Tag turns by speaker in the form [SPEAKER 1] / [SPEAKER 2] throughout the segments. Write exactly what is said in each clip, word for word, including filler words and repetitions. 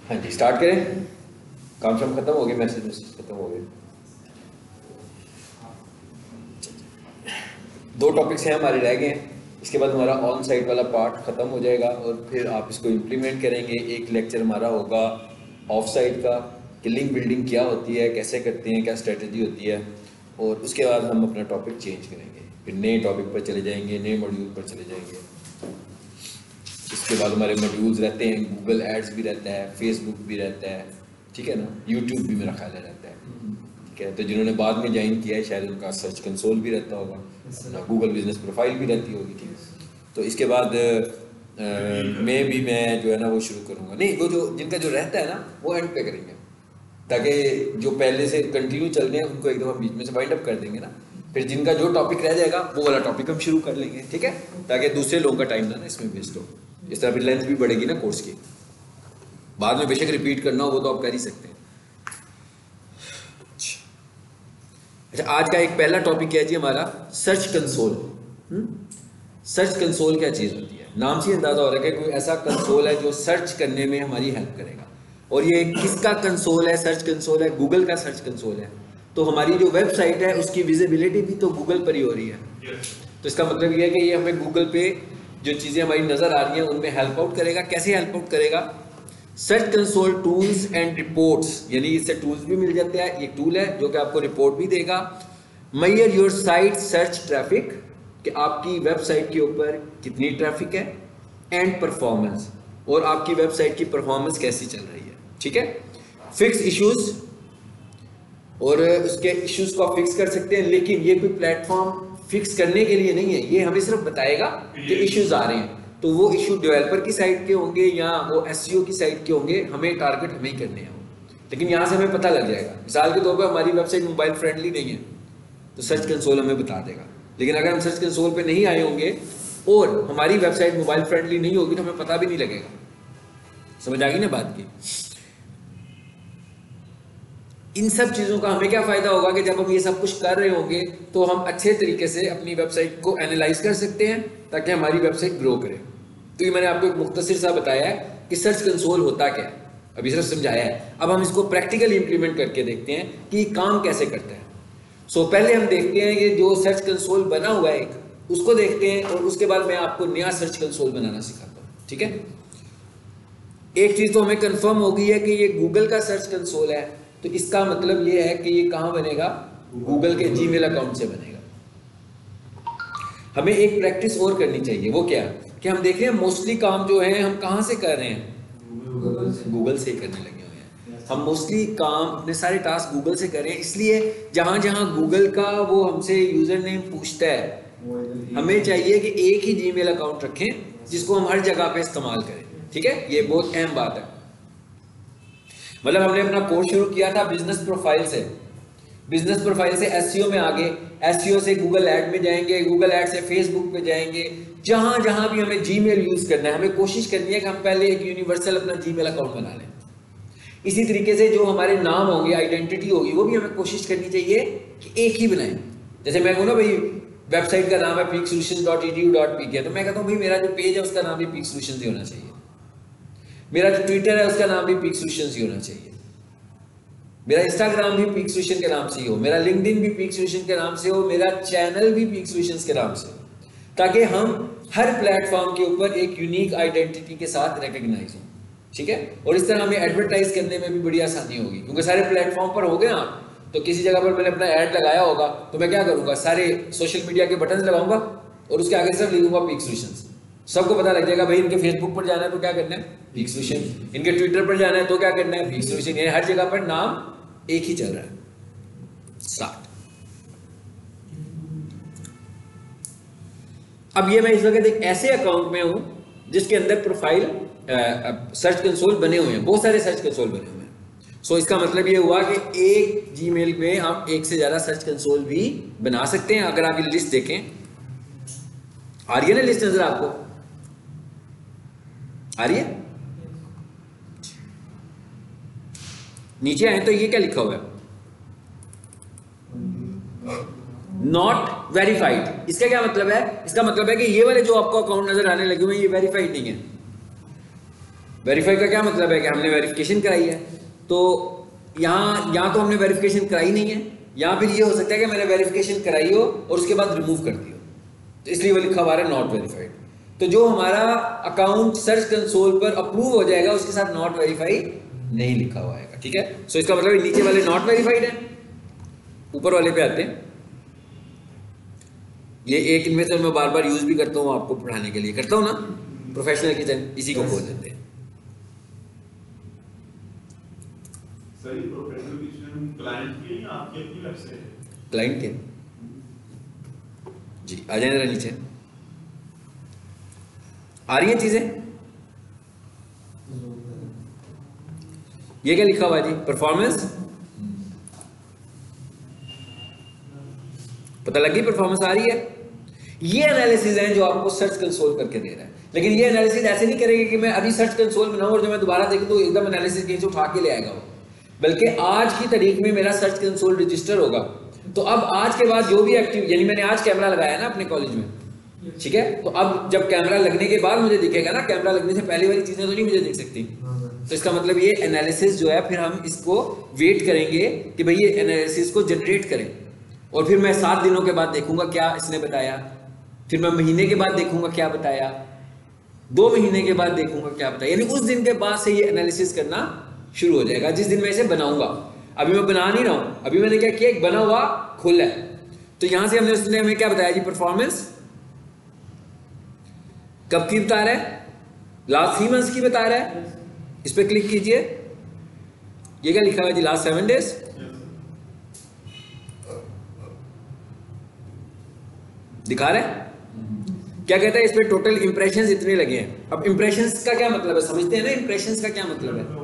[SPEAKER 1] हाँ जी, स्टार्ट करें। काम शाम खत्म हो गए, मैसेज मैसेज खत्म हो गए। दो टॉपिक्स हैं हमारे रह गए हैं, इसके बाद हमारा ऑन साइट वाला पार्ट ख़त्म हो जाएगा और फिर आप इसको इम्प्लीमेंट करेंगे। एक लेक्चर हमारा होगा ऑफ साइट का कि लिंक बिल्डिंग क्या होती है, कैसे करते हैं, क्या स्ट्रेटजी होती है, और उसके बाद हम अपना टॉपिक चेंज करेंगे, फिर नए टॉपिक पर चले जाएंगे, नए मॉड्यूल पर चले जाएंगे। इसके बाद हमारे मॉड्यूल्स रहते हैं, गूगल एड्स भी रहता है, फेसबुक भी रहता है, ठीक है ना, यूट्यूब भी मेरा ख्याल है रहता है, ठीक है। तो जिन्होंने बाद में ज्वाइन किया है शायद उनका सर्च कंसोल भी रहता होगा, गूगल बिजनेस प्रोफाइल भी रहती होगी, ठीक है। तो इसके बाद मैं भी मैं जो है ना वो शुरू करूँगा, नहीं वो जो जिनका जो रहता है ना वो एंड पे करेंगे, ताकि जो पहले से कंटिन्यू चल रहे हैं उनको एकदम हम बीच में से वाइंड अप कर देंगे ना, फिर जिनका जो टॉपिक रह जाएगा वो वाला टॉपिक हम शुरू कर लेंगे, ठीक है, ताकि दूसरे लोगों का टाइम ना ना इसमें वेस्ट हो। इस तरह फिर लेंथ भी बढ़ेगी ना कोर्स की, बाद में बेशक रिपीट करना हो वो तो आप कर ही सकते हैं। अच्छा, आज का एक पहला टॉपिक है जी हमारा सर्च कंसोल। सर्च कंसोल क्या चीज़ होती है? नाम से अंदाजा हो रहा है कि कोई ऐसा कंसोल है जो सर्च करने में हमारी हेल्प करेगा। और ये किसका कंसोल है? सर्च कंसोल है, गूगल का सर्च कंसोल है। तो हमारी जो वेबसाइट है उसकी विजिबिलिटी भी तो गूगल पर ही हो रही है। तो इसका मतलब ये है कि ये हमें गूगल पे जो चीज़ें हमारी नज़र आ रही हैं उनमें हेल्प आउट करेगा। कैसे हेल्प आउट करेगा? Search console tools and reports, यानी इससे टूल्स भी मिल जाते हैं। ये टूल है जो कि आपको रिपोर्ट भी देगा। Measure your site search traffic, कि आपकी वेबसाइट के ऊपर कितनी ट्रैफिक है, एंड परफॉर्मेंस, और आपकी वेबसाइट की परफॉर्मेंस कैसी चल रही है, ठीक है। फिक्स इश्यूज, और उसके इश्यूज को आप फिक्स कर सकते हैं, लेकिन ये कोई प्लेटफॉर्म फिक्स करने के लिए नहीं है, ये हमें सिर्फ बताएगा कि इश्यूज आ रहे हैं। तो वो इशू डेवलपर की साइड के होंगे या वो एसईओ की साइड के होंगे, हमें टारगेट हमें ही करने हैं वो, लेकिन यहाँ से हमें पता लग जाएगा। मिसाल के तौर पर हमारी वेबसाइट मोबाइल फ्रेंडली नहीं है तो सर्च कंसोल हमें बता देगा, लेकिन अगर हम सर्च कंसोल पे नहीं आए होंगे और हमारी वेबसाइट मोबाइल फ्रेंडली नहीं होगी तो हमें पता भी नहीं लगेगा। समझ आ गई ना बात की? इन सब चीज़ों का हमें क्या फ़ायदा होगा कि जब हम ये सब कुछ कर रहे होंगे तो हम अच्छे तरीके से अपनी वेबसाइट को एनालाइज कर सकते हैं ताकि हमारी वेबसाइट ग्रो करे। तो ये मैंने आपको एक मुख्तसर सा बताया है कि सर्च कंसोल होता क्या है, अभी सिर्फ समझाया है। अब हम इसको प्रैक्टिकली इंप्लीमेंट करके देखते हैं कि ये काम कैसे करता है। सो so, पहले हम देखते हैं कि जो सर्च कंसोल बना हुआ है एक, उसको देखते हैं, और उसके बाद मैं आपको नया सर्च कंसोल बनाना सिखाता हूँ, ठीक है। एक चीज़ तो हमें कंफर्म हो गई है कि ये गूगल का सर्च कंसोल है, तो इसका मतलब ये है कि ये कहाँ बनेगा? गूगल के जीमेल अकाउंट से बनेगा। हमें एक प्रैक्टिस और करनी चाहिए, वो क्या कि हम देख रहे हैं मोस्टली काम जो है हम कहाँ से कर रहे हैं? गूगल से ही करने लगे हुए हैं। हम मोस्टली काम अपने सारे टास्क गूगल से कर रहे हैं, इसलिए जहाँ जहाँ गूगल का वो हमसे यूजर नेम पूछता है, हमें चाहिए कि एक ही जीमेल अकाउंट रखें जिसको हम हर जगह पे इस्तेमाल करें, ठीक है। ये बहुत अहम बात है। मतलब हमने अपना कोर्स शुरू किया था बिजनेस प्रोफाइल से, बिजनेस प्रोफाइल से एसईओ में आगे, एसईओ से गूगल ऐड में जाएंगे, गूगल ऐड से फेसबुक पे जाएंगे। जहां जहां भी हमें जीमेल यूज करना है, हमें कोशिश करनी है कि हम पहले एक यूनिवर्सल अपना जीमेल अकाउंट बना लें। इसी तरीके से जो हमारे नाम होंगे, आइडेंटिटी होगी, वो भी हमें कोशिश करनी चाहिए कि एक ही बनाएं। जैसे मैं कहूँ ना भाई वेबसाइट का नाम है peak solutions dot E D U dot P K, तो मैं कहता हूँ भाई मेरा जो पेज है उसका नाम भी पीक सोल्यूशंस ही होना चाहिए, मेरा जो ट्विटर है उसका नाम भी पीक सोल्यूशंस ही होना चाहिए, मेरा इंस्टाग्राम भी पीक सोल्यूशन के नाम से ही हो, मेरा लिंक्डइन भी पीक सोल्यूशन के नाम से हो, मेरा चैनल भी पीक सोल्यूशंस के नाम से हो, ताकि हम हर प्लेटफॉर्म के ऊपर एक यूनिक आइडेंटिटी के साथ रिकॉग्नाइज हो, ठीक है। और इस तरह हमें एडवर्टाइज करने में भी बड़ी आसानी होगी, क्योंकि सारे प्लेटफॉर्म पर हो गए आप। तो किसी जगह पर मैंने अपना ऐड लगाया होगा तो मैं क्या करूंगा, सारे सोशल मीडिया के बटन लगाऊंगा और उसके आगे सिर्फ लिखूंगा पीक सोल्यूशंस। सबको पता लग जाएगा भाई इनके फेसबुक पर जाना है तो क्या करना है, पीक सोल्यूशन, इनके ट्विटर पर जाना है तो क्या करना है, पीक सोल्यूशन। यानी हर जगह पर नाम एक ही चल रहा है। स्टार्ट। अब ये मैं इस वक्त एक ऐसे अकाउंट में हूं जिसके अंदर प्रोफाइल सर्च कंसोल बने हुए हैं, बहुत सारे सर्च कंसोल बने हुए हैं। सो so, इसका मतलब ये हुआ कि एक जीमेल पे हम एक से ज्यादा सर्च कंसोल भी बना सकते हैं। अगर आप ये लिस्ट देखें, आ रही है ना लिस्ट नजर आपको? आ रही है? नीचे आए तो ये क्या लिखा हुआ है? Not verified. इसका क्या मतलब है? इसका मतलब है कि ये वाले जो आपको अकाउंट नजर आने लगे हुए ये वेरीफाइड नहीं है। वेरीफाई का क्या मतलब है कि हमने वेरिफिकेशन कराई है, तो यहाँ यहाँ तो हमने वेरिफिकेशन कराई नहीं है, यहाँ फिर ये हो सकता है कि मैंने वेरिफिकेशन कराई हो और उसके बाद रिमूव कर दी हो, तो इसलिए वो लिखा हुआ है नॉट वेरीफाइड। तो जो हमारा अकाउंट सर्च कंसोल पर अप्रूव हो जाएगा उसके साथ नॉट वेरीफाई नहीं लिखा हुआ है, ठीक है। सो इसका मतलब नीचे वाले नॉट वेरीफाइड है, ऊपर वाले पे आते हैं। ये एक इनमें से मैं बार बार यूज भी करता हूँ, आपको पढ़ाने के लिए करता हूँ ना, प्रोफेशनल किचन, इसी को खोल देते हैं।
[SPEAKER 2] सही, प्रोफेशनल किचन क्लाइंट की या आपकी अपनी वेबसाइट है?
[SPEAKER 1] क्लाइंट के जी। आ जाए जरा नीचे, आ रही है चीजें। ये क्या लिखा हुआ है जी? परफॉर्मेंस, पता लगी परफॉर्मेंस आ रही है। ये एनालिसिस है जो आपको सर्च कंसोल करके दे रहा है, लेकिन ये एनालिसिस ऐसे नहीं करेगा कि मैं अभी सर्च कंसोल बनाऊं और जब मैं दोबारा देखूं तो एकदम एनालिसिस कहीं से उठा के ले आएगा वो, बल्कि आज की तारीख में मेरा सर्च कंसोल रजिस्टर होगा। तो अब आज के बाद जो भी एक्टिव, यानी मैंने आज कैमरा लगाया ना अपने कॉलेज में, ठीक है, तो अब जब कैमरा लगने के बाद मुझे दिखेगा ना, कैमरा लगने से पहले वाली चीजें तो नहीं मुझे दिख सकती। तो इसका मतलब ये एनालिसिस जो है, फिर हम इसको वेट करेंगे कि भाई ये एनालिसिस को जनरेट करें, और फिर मैं सात दिनों के बाद देखूंगा क्या इसने बताया, फिर मैं महीने के बाद देखूंगा क्या बताया, दो महीने के बाद देखूंगा क्या बताया, यानी उस दिन के बाद से ये एनालिसिस करना शुरू हो जाएगा जिस दिन मैं इसे बनाऊंगा। अभी मैं बना नहीं रहा हूं, अभी मैंने क्या किया, एक बना हुआ खोला है। तो यहां से हमने उसने हमें क्या बताया जी, परफॉर्मेंस कब की बता रहा है, लास्ट थ्री मंथ्स की बता रहा है। इस पर क्लिक कीजिए, ये क्या लिखा हुआ है जी, लास्ट सेवन डेज। दिखा रहा है क्या कहता है, इस पे टोटल इंप्रेशंस इतने लगे हैं। अब इंप्रेशंस का क्या मतलब है, समझते हैं ना इंप्रेशंस का क्या मतलब है?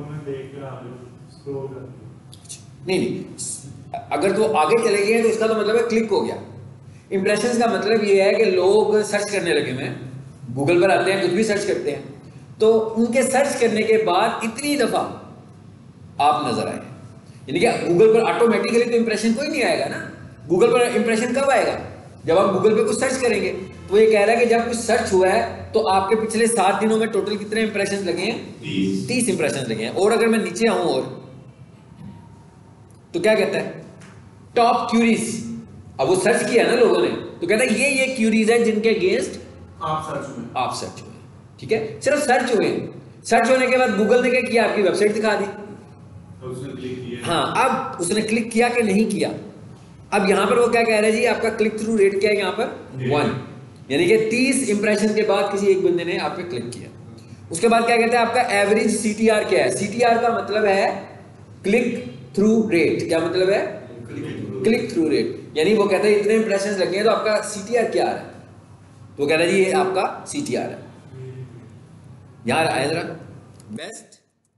[SPEAKER 1] नहीं नहीं, अगर तो आगे चले गए तो इसका तो मतलब है क्लिक हो गया। इंप्रेशंस का मतलब ये है कि लोग सर्च करने लगे, मैं गूगल पर आते हैं, कुछ भी सर्च करते हैं, तो उनके सर्च करने के बाद इतनी दफा आप नजर आए, यानी कि गूगल पर ऑटोमेटिकली तो इंप्रेशन कोई नहीं आएगा ना। गूगल पर इंप्रेशन कब आएगा, जब आप गूगल पे कुछ सर्च करेंगे। तो ये कह रहा है कि जब कुछ सर्च हुआ है तो आपके पिछले सात दिनों में टोटल कितने इंप्रेशन लगे हैं, तीस इंप्रेशन लगे हैं। और अगर मैं नीचे आऊं और तो क्या कहता है, टॉप क्यूरीज। अब वो सर्च किया ना लोगों ने, तो कहता है ये ये क्यूरीज है जिनके अगेंस्ट
[SPEAKER 2] आप सर्च हुए
[SPEAKER 1] आप सर्च हुए, ठीक है, सिर्फ सर्च हुए। सर्च होने के बाद गूगल ने क्या किया, आपकी वेबसाइट दिखा दी,
[SPEAKER 2] तो उसने क्लिक किया।
[SPEAKER 1] हाँ, अब उसने क्लिक किया कि नहीं किया। अब यहां पर वो क्या कह रहा है जी, आपका क्लिक थ्रू रेट क्या है यहाँ पर, वन, यानी कि तीस इंप्रेशन के बाद किसी एक बंदे ने आप पे क्लिक किया। उसके बाद क्या कहते हैं, आपका एवरेज सीटीआर क्या है। सीटीआर का मतलब है क्लिक थ्रू रेट। क्या मतलब है, क्लिक थ्रू रेट, यानी वो कहता है इतने इंप्रेशन लगे हैं तो आपका सीटीआर क्या आ रहा है। तो कह रहा है जी ये आपका सीटीआर है। यहां आए जरा, best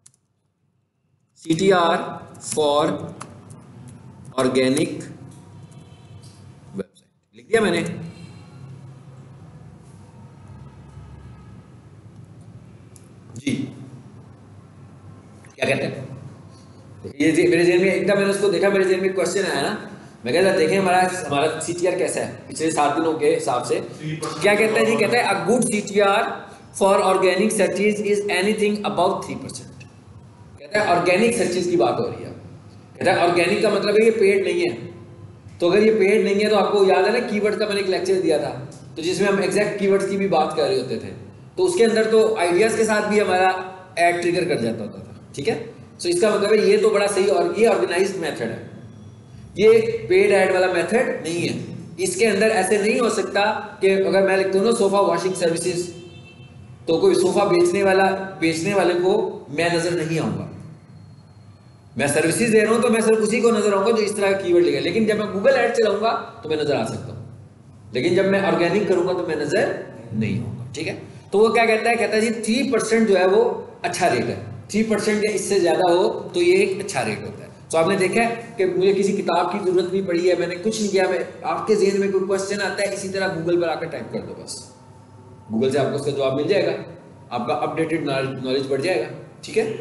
[SPEAKER 1] CTR for organic website, लिख दिया मैंने। जी क्या कहते हैं, ये मेरे जेल में एकदम, मैंने उसको देखा, मेरे जेल में क्वेश्चन आया ना, मैं कहता देखें हमारा हमारा सीटीआर कैसा है पिछले सात दिनों के हिसाब से। क्या कहता है जी, कहता है a good CTR for organic searches is anything about three percent. कहता है ऑर्गेनिक सर्चेज की बात हो रही है। कहता है ऑर्गेनिक का मतलब है ये पेड नहीं है। तो अगर ये पेड नहीं है तो आपको याद है ना, कीवर्ड का मैंने एक लेक्चर दिया था, तो जिसमें हम एग्जैक्ट कीवर्ड्स की भी बात कर रहे होते थे, तो उसके अंदर तो आइडियाज के साथ भी हमारा एड ट्रिगर कर जाता होता था, ठीक है। सो इसका मतलब है ये तो बड़ा सही, और ये ऑर्गेनाइज्ड मेथड है, ये पेड ऐड वाला मेथड नहीं है। इसके अंदर ऐसे नहीं हो सकता कि अगर मैं लिखता हूँ ना सोफा वॉशिंग सर्विसेज, तो कोई सोफा बेचने वाला बेचने वाले को मैं नजर नहीं आऊंगा। मैं सर्विसेज दे रहा हूं तो मैं सिर्फ उसी को नजर आऊंगा जो इस तरह का कीवर्ड लिखा है। लेकिन जब मैं गूगल ऐड चलाऊंगा तो मैं नजर आ सकता हूं, लेकिन जब मैं ऑर्गेनिक करूंगा तो मैं नजर नहीं आऊंगा, ठीक है। तो वो क्या कहता है, कहता है जी थ्री परसेंट जो है वो अच्छा रेट है। थ्री परसेंट या इससे ज्यादा हो तो ये एक अच्छा रेट होता है। तो आपने देखा है कि मुझे किसी किताब की जरूरत नहीं पड़ी है, मैंने कुछ नहीं किया, मैं आपके ज़हन में कोई क्वेश्चन आता है, इसी तरह गूगल पर आकर टाइप कर दो, बस गूगल से आपको उसका जवाब मिल जाएगा, आपका अपडेटेड नॉलेज बढ़ जाएगा, ठीक है।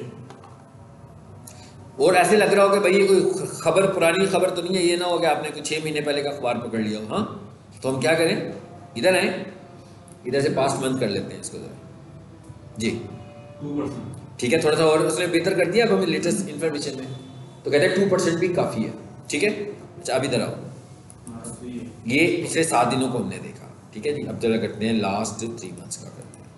[SPEAKER 1] और ऐसे लग रहा हो कि भाई ये कोई खबर, पुरानी खबर तो नहीं है, ये ना हो कि आपने कुछ छः महीने पहले का अखबार पकड़ लिया हो। हाँ, तो हम क्या करें, इधर आए, इधर से पास्ट मंथ कर लेते हैं इसको जरा जी, ठीक है, थोड़ा सा और उसने बेहतर कर दिया अब हमें लेटेस्ट इन्फॉर्मेशन में, तो कहते हैं टू परसेंट भी काफ़ी है। ठीक है, अच्छा अब इधर आओ, ये पिछले सात दिनों को हमने देखा। ठीक है जी, अब जरा करते हैं लास्ट थ्री मंथ्स का करते हैं।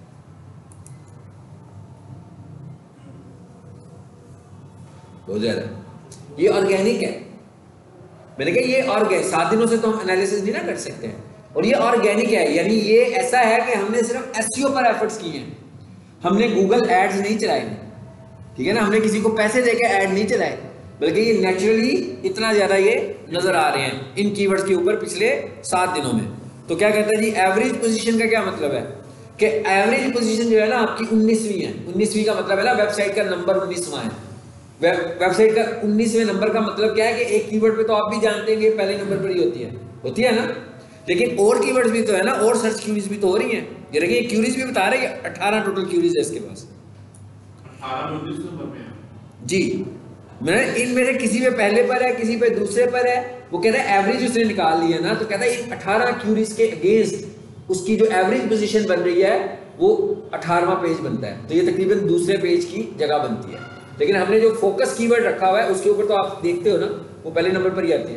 [SPEAKER 1] बहुत ज़्यादा ये ऑर्गेनिक है, मैंने कहा ये ऑर्गेनिक, सात दिनों से तो हम एनालिसिस नहीं ना कर सकते हैं, और ये ऑर्गेनिक है, यानी ये ऐसा है कि हमने सिर्फ एसईओ पर एफर्ट्स किए हैं, हमने गूगल एड्स नहीं चलाए, ठीक है ना, हमने किसी को पैसे देकर ऐड नहीं चलाए, बल्कि ये नेचुरली इतना ज़्यादा ये नज़र आ रहे हैं इन कीवर्ड्स के ऊपर पिछले सात दिनों में। तो क्या कहता है जी, एवरेज पोजीशन का क्या मतलब है कि एवरेज पोजीशन जो है ना आपकी उन्नीसवीं है। उन्नीसवीं का मतलब है ना वेबसाइट का नंबर उन्नीसवां है। वेब वेबसाइट का उन्नीसवें नंबर का मतलब क्या है कि एक कीवर्ड पे तो आप भी जानते हैं कि पहले नंबर पर ही होती है होती है ना, लेकिन और कीवर्ड्स भी तो है ना, और सर्च क्यूरीज भी तो हो रही हैं। ये देखिए क्यूरीज भी बता रहे हैं, अठारह टोटल क्यूरीज है इसके पास जी। मैंने इनमें से किसी पे पहले पर है, किसी पे दूसरे पर है, वो कहता है एवरेज उसने निकाल लिया ना, तो कहता है अठारह क्यूरीज के अगेंस्ट उसकी जो एवरेज पोजीशन बन रही है वो अठारहवां पेज बनता है, तो ये तकरीबन दूसरे पेज की जगह बनती है। लेकिन हमने जो फोकस कीवर्ड रखा हुआ है उसके ऊपर तो आप देखते हो ना वो पहले नंबर पर ही आती है।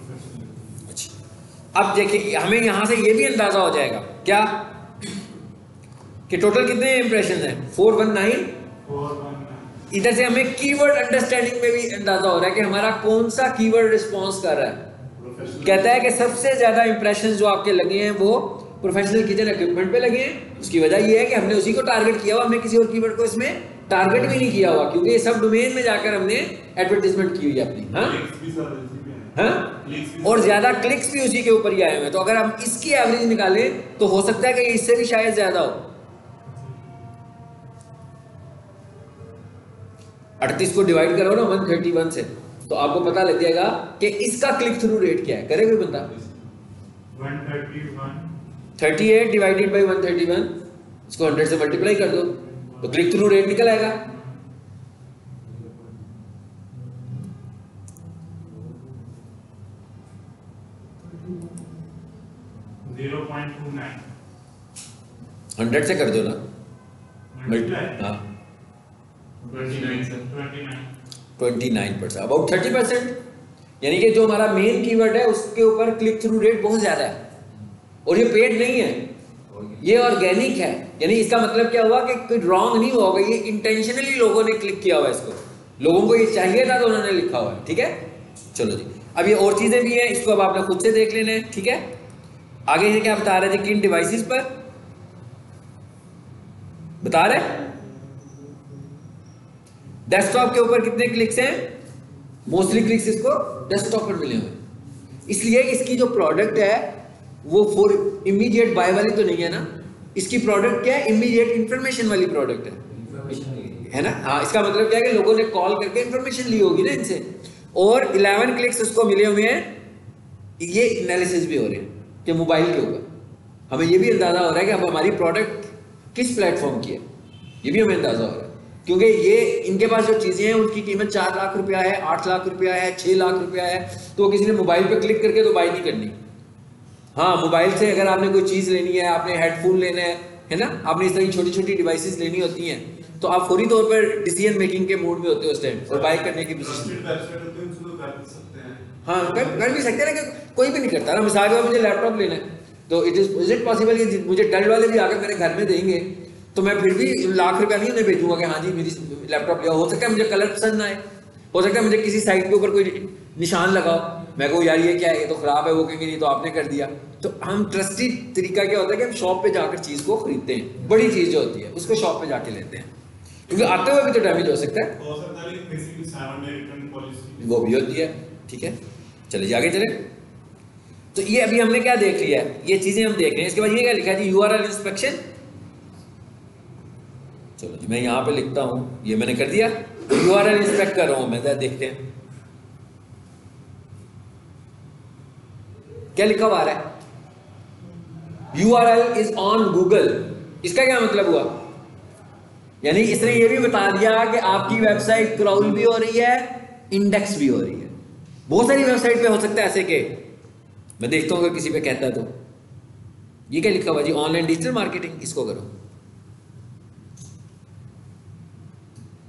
[SPEAKER 1] अच्छा अब देखिए हमें यहां से ये भी अंदाजा हो जाएगा क्या कि टोटल कितने इंप्रेशन है, फोर वन नाइन। इधर से हमें कीवर्ड अंडरस्टैंडिंग में भी अंदाजा हो रहा है कि हमारा कौन सा कीवर्ड रिस्पॉन्स कर रहा है। कहता है कि सबसे ज्यादा इंप्रेशन जो आपके लगे हैं वो प्रोफेशनल किचन इक्विपमेंट पे लगे हैं। उसकी वजह ये है कि हमने उसी को टारगेट किया हुआ, हमने किसी और कीवर्ड को इसमें टारगेट भी नहीं किया हुआ, क्योंकि ये सब डोमेन में जाकर हमने एडवर्टाइजमेंट की हुई है अपनी। हाँ हाँ, और ज्यादा क्लिक्स भी उसी के ऊपर ही आए हुए हैं। तो अगर हम इसकी एवरेज निकालें तो हो सकता है कि इससे भी शायद ज्यादा हो। अड़तीस को डिवाइड करो ना वन थर्टी वन से, तो आपको पता लग जाएगा कि इसका क्लिक थ्रू रेट क्या है। करे कोई बंदा thirty eight divided by one thirty one, इसको हंड्रेड से मल्टीप्लाई कर दो तो क्लिक थ्रू रेट निकल आएगा।
[SPEAKER 2] Zero point two nine
[SPEAKER 1] hundred से कर दो ना, हाँ twenty nine percent, about thirty percent, यानी कि जो हमारा मेन कीवर्ड है उसके ऊपर क्लिक थ्रू रेट बहुत ज्यादा है, और ये पेड नहीं है, ये ऑर्गेनिक है। यानी इसका मतलब क्या हुआ कि कोई रॉन्ग नहीं हुआ होगा, ये इंटेंशनली लोगों ने क्लिक किया हुआ है इसको, लोगों को ये चाहिए था तो उन्होंने लिखा हुआ है। ठीक है, चलो जी, अब ये और चीजें भी हैं, इसको अब आपने खुद से देख लेना है। ठीक है, आगे ये क्या बता रहे थे, किन डिवाइसेस पर बता रहे, डेस्कटॉप के ऊपर कितने क्लिक्स हैं, मोस्टली क्लिक्स इसको डेस्कटॉप पर मिले हुए, इसलिए इसकी जो प्रोडक्ट है वो फॉर इमीडिएट बाय वाली तो नहीं है ना, इसकी प्रोडक्ट क्या है, इमीडिएट इंफॉर्मेशन वाली प्रोडक्ट है, है ना। हाँ, इसका मतलब क्या है कि लोगों ने कॉल करके इंफॉर्मेशन ली होगी ना इनसे, और इलेवन क्लिक्स उसको मिले हुए हैं। ये एनालिसिस भी हो रहे हैं कि मोबाइल के ऊपर हमें ये भी अंदाजा हो रहा है कि अब हमारी प्रोडक्ट किस प्लेटफॉर्म की है, ये भी हमें अंदाजा हो रहा है, क्योंकि ये इनके पास जो चीजें हैं उनकी कीमत चार लाख रुपया है, आठ लाख रुपया है, छह लाख रुपया है, तो किसी ने मोबाइल पे क्लिक करके तो बाय नहीं करनी। हाँ, मोबाइल से अगर आपने कोई चीज लेनी है, आपने हेडफोन लेना है है ना, आपने इस तरह की छोटी छोटी डिवाइसेस लेनी होती हैं, तो आप फौरी तौर पर डिसीजन मेकिंग के मूड में होते हो उस टाइम, और बाय करने की पोजीशन। हाँ, कर कर भी सकते हैं, लेकिन कोई भी नहीं करता ना। मिसाल के बाद मुझे लैपटॉप लेना है, तो it is is it possible कि मुझे डल वाले भी आकर मेरे घर में देंगे तो मैं फिर भी लाख रुपया नहीं उन्हें भेजूंगा कि हाँ जी मेरी लैपटॉप लिया। हो सकता है मुझे कलर पसंद ना आए, हो सकता है मुझे किसी साइट के ऊपर कोई निशान लगाओ, मैं कहूँ यार ये क्या है, ये तो खराब है, वो कहेंगे नहीं तो आपने कर दिया। तो हम ट्रस्टेड तरीका क्या होता है कि हम शॉप पे जाकर चीज को खरीदते हैं, बड़ी चीज जो होती है उसको शॉप पे जाके लेते हैं, क्योंकि आते हुए भी तो डैमेज हो सकता है, वो भी होती है। ठीक है, चलिए आगे चले। तो ये अभी हमने क्या देख लिया है, ये चीजें हम देख रहे हैं। इसके बाद ये क्या लिखा है जी, यूआरएल इंस्पेक्शन। चलो जी, मैं यहां पे लिखता हूं, ये मैंने कर दिया, यूआरएल इंस्पेक्ट कर रहा हूं मैं, जरा देखते हैं क्या लिखा हुआ आ रहा है, यूआरएल इज ऑन गूगल। इसका क्या मतलब हुआ, यानी इसने ये भी बता दिया कि आपकी वेबसाइट क्रॉल भी हो रही है, इंडेक्स भी हो रही है। बहुत सारी वेबसाइट पे हो सकता है ऐसे के, मैं देखता हूं अगर किसी पे कहता है तो। ये क्या लिखा हुआ जी, ऑनलाइन डिजिटल मार्केटिंग, इसको करो।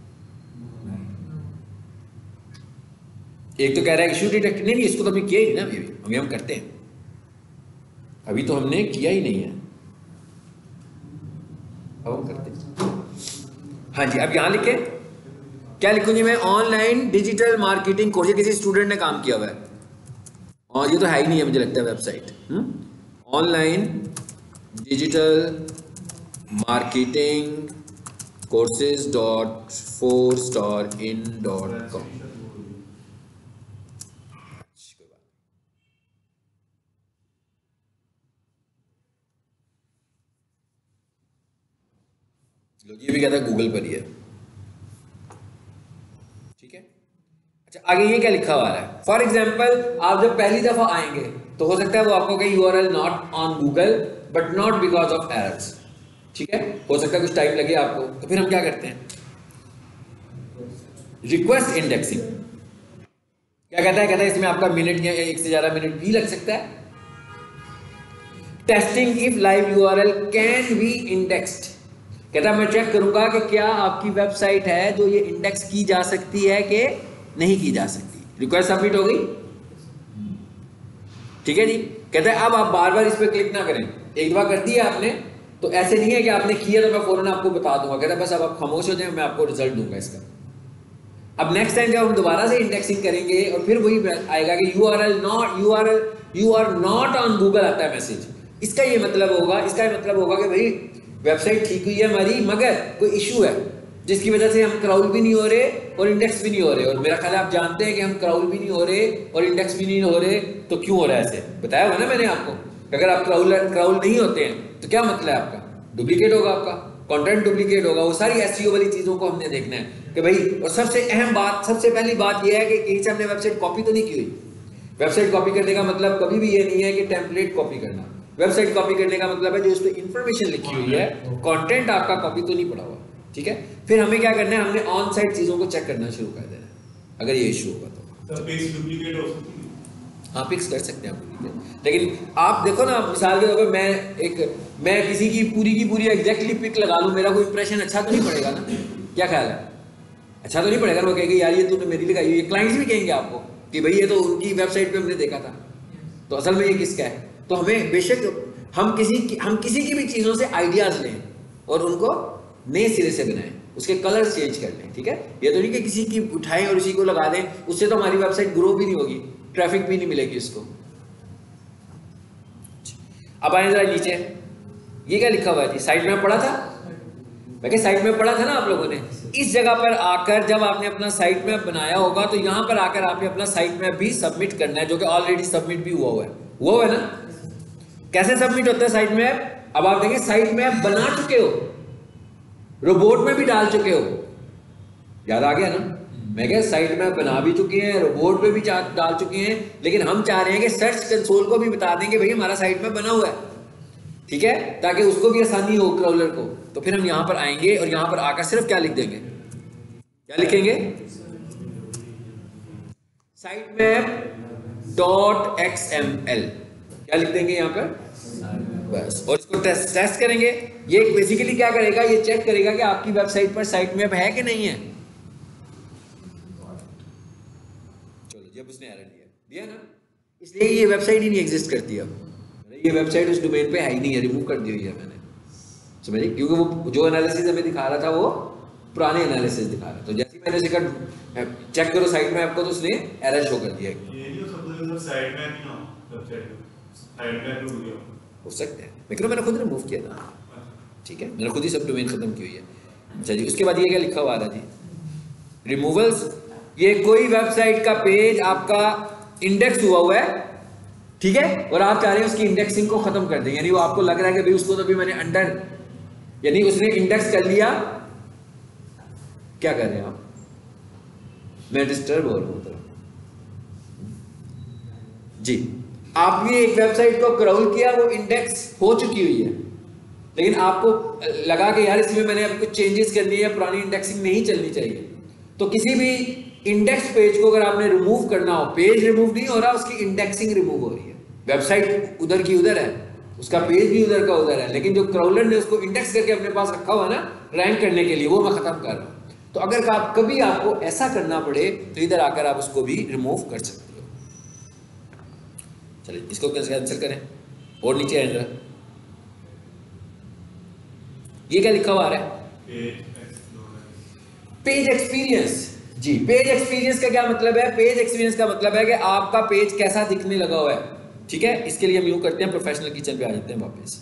[SPEAKER 1] एक तो कह रहा है इशू डिटेक्ट, नहीं नहीं इसको तो अभी किया ही नहीं ना, अभी अभी हम करते हैं, अभी तो हमने किया ही नहीं है, अब हम करते हैं। हाँ जी, अब यहाँ लिखे, क्या लिखूंगी मैं, ऑनलाइन डिजिटल मार्केटिंग कोर्स, किसी स्टूडेंट ने काम किया हुआ है, और ये तो है ही नहीं है मुझे लगता है website, online digital marketing courses dot force dot in dot com. ये भी कहता है गूगल पर ही है, ठीक है। अच्छा आगे ये क्या लिखा हुआ है, फॉर एग्जाम्पल आप जब पहली दफा आएंगे तो हो सकता है वो आपको कहे URL not on Google but not because of errors, ठीक है, हो सकता है कुछ टाइम लगे आपको, तो फिर हम क्या करते हैं, रिक्वेस्ट इंडेक्सिंग। क्या कहता है, कहता है इसमें आपका मिनट या एक से ज्यादा मिनट भी लग सकता है। Testing if live URL can be indexed, कहता है मैं चेक करूंगा कि क्या आपकी वेबसाइट है जो ये इंडेक्स की जा सकती है कि नहीं की जा सकती। रिक्वेस्ट सबमिट हो गई, ठीक है जी। कहता है अब आप बार बार इस पर क्लिक ना करें, एक दफा कर दिया आपने तो ऐसे नहीं है कि आपने किया तो मैं फौरन आपको बता दूंगा, कहता है बस अब आप खामोश हो जाए, मैं आपको रिजल्ट दूंगा इसका। अब नेक्स्ट टाइम जब हम दोबारा से इंडेक्सिंग करेंगे और फिर वही आएगा कि U R L not U R U R not on Google आता है मैसेज, इसका ये मतलब होगा इसका ये मतलब होगा कि भाई वेबसाइट ठीक हुई है हमारी मगर कोई इशू है जिसकी वजह से हम क्राउल भी नहीं हो रहे और इंडेक्स भी नहीं हो रहे। और मेरा ख्याल है आप जानते हैं कि हम क्राउल भी नहीं हो रहे और इंडेक्स भी नहीं हो रहे, तो क्यों हो रहा है, ऐसे बताया हुआ ना मैंने आपको। अगर आप क्राउल क्राउल नहीं होते हैं तो क्या मतलब है, आपका डुप्लीकेट होगा, आपका कंटेंट डुप्लीकेट होगा। वो सारी एसईओ वाली चीजों को हमने देखना है कि भाई, और सबसे अहम बात, सबसे पहली बात यह है कि कहीं से हमने वेबसाइट कॉपी तो नहीं की हुई। वेबसाइट कॉपी करने का मतलब कभी भी ये नहीं है कि टेम्पलेट कॉपी करना। वेबसाइट कॉपी करने का मतलब है जो उस पर इंफॉर्मेशन लिखी हुई है, कंटेंट आपका कॉपी तो नहीं पड़ा हुआ, ठीक है। फिर हमें क्या करना है, हमने ऑन साइट चीजों को चेक करना शुरू कर देना है अगर ये इशू होगा तो।
[SPEAKER 2] डुप्लीकेट हो सकती है,
[SPEAKER 1] हाँ फिक्स कर सकते हैं आप, लेकिन आप देखो ना, मिसाल के तौर पर मैं एक मैं किसी की पूरी की पूरी एग्जैक्टली पिक लगा लूँ, मेरा कोई इंप्रेशन अच्छा तो नहीं पड़ेगा ना, क्या ख्याल है, अच्छा तो नहीं पड़ेगा। वो कहेंगे यार ये तूने मेरी लगाई हुई है, क्लाइंट्स भी कहेंगे आपको कि भाई ये तो उनकी वेबसाइट पे हमने देखा था, तो असल में ये किसका है। तो हमें बेशक हम किसी की हम किसी की भी चीज़ों से आइडियाज़ लें और उनको नए सिरे से बनाएं, उसके कलर्स चेंज कर लें, ठीक है। ये तो नहीं कि किसी की उठाएं और उसी को लगा दें, उससे तो हमारी वेबसाइट ग्रो भी नहीं होगी, ट्रैफिक भी नहीं मिलेगी उसको। अब आए जरा नीचे, ये क्या लिखा हुआ है जी, साइट में पढ़ा था, मैं क्या साइट में पढ़ा था ना आप लोगों ने। इस जगह पर आकर जब आपने अपना साइट मैप बनाया होगा तो यहाँ पर आकर आपने अपना साइट मैप भी सबमिट करना है, जो कि ऑलरेडी सबमिट भी हुआ हुआ है, हुआ हुआ है ना। कैसे सबमिट होता है साइट मैप, अब आप देखिए साइट मैप बना चुके हो, रोबोट में भी डाल चुके हो, याद आ गया ना। मैं क्या साइट मैप बना भी चुके हैं, रोबोट में भी डाल चुके हैं, लेकिन हम चाह रहे हैं कि सर्च कंसोल को भी बता देंगे भाई हमारा साइट मैप बना हुआ है, ठीक है, ताकि उसको भी आसानी हो क्रॉलर को। तो फिर हम यहां पर आएंगे और यहां पर आकर सिर्फ क्या लिख देंगे, क्या लिखेंगे, sitemap dot X M L, क्या लिख देंगे यहां पर बस, और इसको टेस्ट टेस्ट करेंगे। ये बेसिकली क्या करेगा, ये चेक करेगा कि आपकी वेबसाइट पर साइट मैप है कि नहीं है। चलो जब उसने एरर दिया दिया ना, इसलिए ये वेबसाइट ही नहीं एग्जिस्ट करती अब, ये वेबसाइट उस डोमेन पे है ही नहीं है, रिमूव कर दी हुई है मैंने, समझिए, क्योंकि वो जो एनालिसिस हमें दिखा रहा था वो पुराने एनालिसिस दिखा रहा था। तो जैसे मैंने उसे कहा चेक करो साइट में आपको, तो उसने एरर शो कर दिया।
[SPEAKER 2] ये नहीं हो सकता सर साइट में नहीं हो, वेबसाइट साइट में हो गया,
[SPEAKER 1] हो सकता है, लेकिन मैंने खुद रिमूव किया था, ठीक है, मैंने खुद ही सब डोमेन खत्म की हुई है। अच्छा जी, उसके बाद ये क्या लिखा हुआ था जी, रिमूवल्स, ये कोई वेबसाइट का पेज आपका इंडेक्स हुआ हुआ है, ठीक है, और आप चाह रहे हैं उसकी इंडेक्सिंग को खत्म कर दें, यानी वो आपको लग रहा है कि भाई उसको तो भी मैंने अंडर, यानी उसने इंडेक्स कर लिया, क्या कर रहे हैं आप, मैं डिस्टर्ब हो रहा हूं तो जी। आपने एक वेबसाइट को क्रॉल किया, वो इंडेक्स हो चुकी हुई है, लेकिन आपको लगा कि यार इसमें मैंने अब कुछ चेंजेस करनी है, पुरानी इंडेक्सिंग नहीं चलनी चाहिए। तो किसी भी इंडेक्स पेज को अगर आपने रिमूव करना हो, पेज रिमूव नहीं हो रहा, उसकी इंडेक्सिंग रिमूव हो रही है, वेबसाइट उधर की उधर है, उसका पेज भी उधर का उधर है, लेकिन जो क्राउलर ने उसको इंडेक्स करके अपने पास रखा हुआ है ना रैंक करने के लिए, वो मैं खत्म कर रहा हूँ। तो अगर आप कभी आपको ऐसा करना पड़े तो इधर आकर आप उसको भी रिमूव कर सकते हो। चलिए इसको कैंसिल करें और नीचे एंटर, ये क्या लिखा हुआ है? Page experience. जी, पेज एक्सपीरियंस का क्या मतलब है? पेज एक्सपीरियंस का मतलब है कि आपका पेज कैसा दिखने लगा हुआ है। ठीक है, इसके लिए हम यूं करते हैं, प्रोफेशनल किचन पे आ जाते हैं वापस।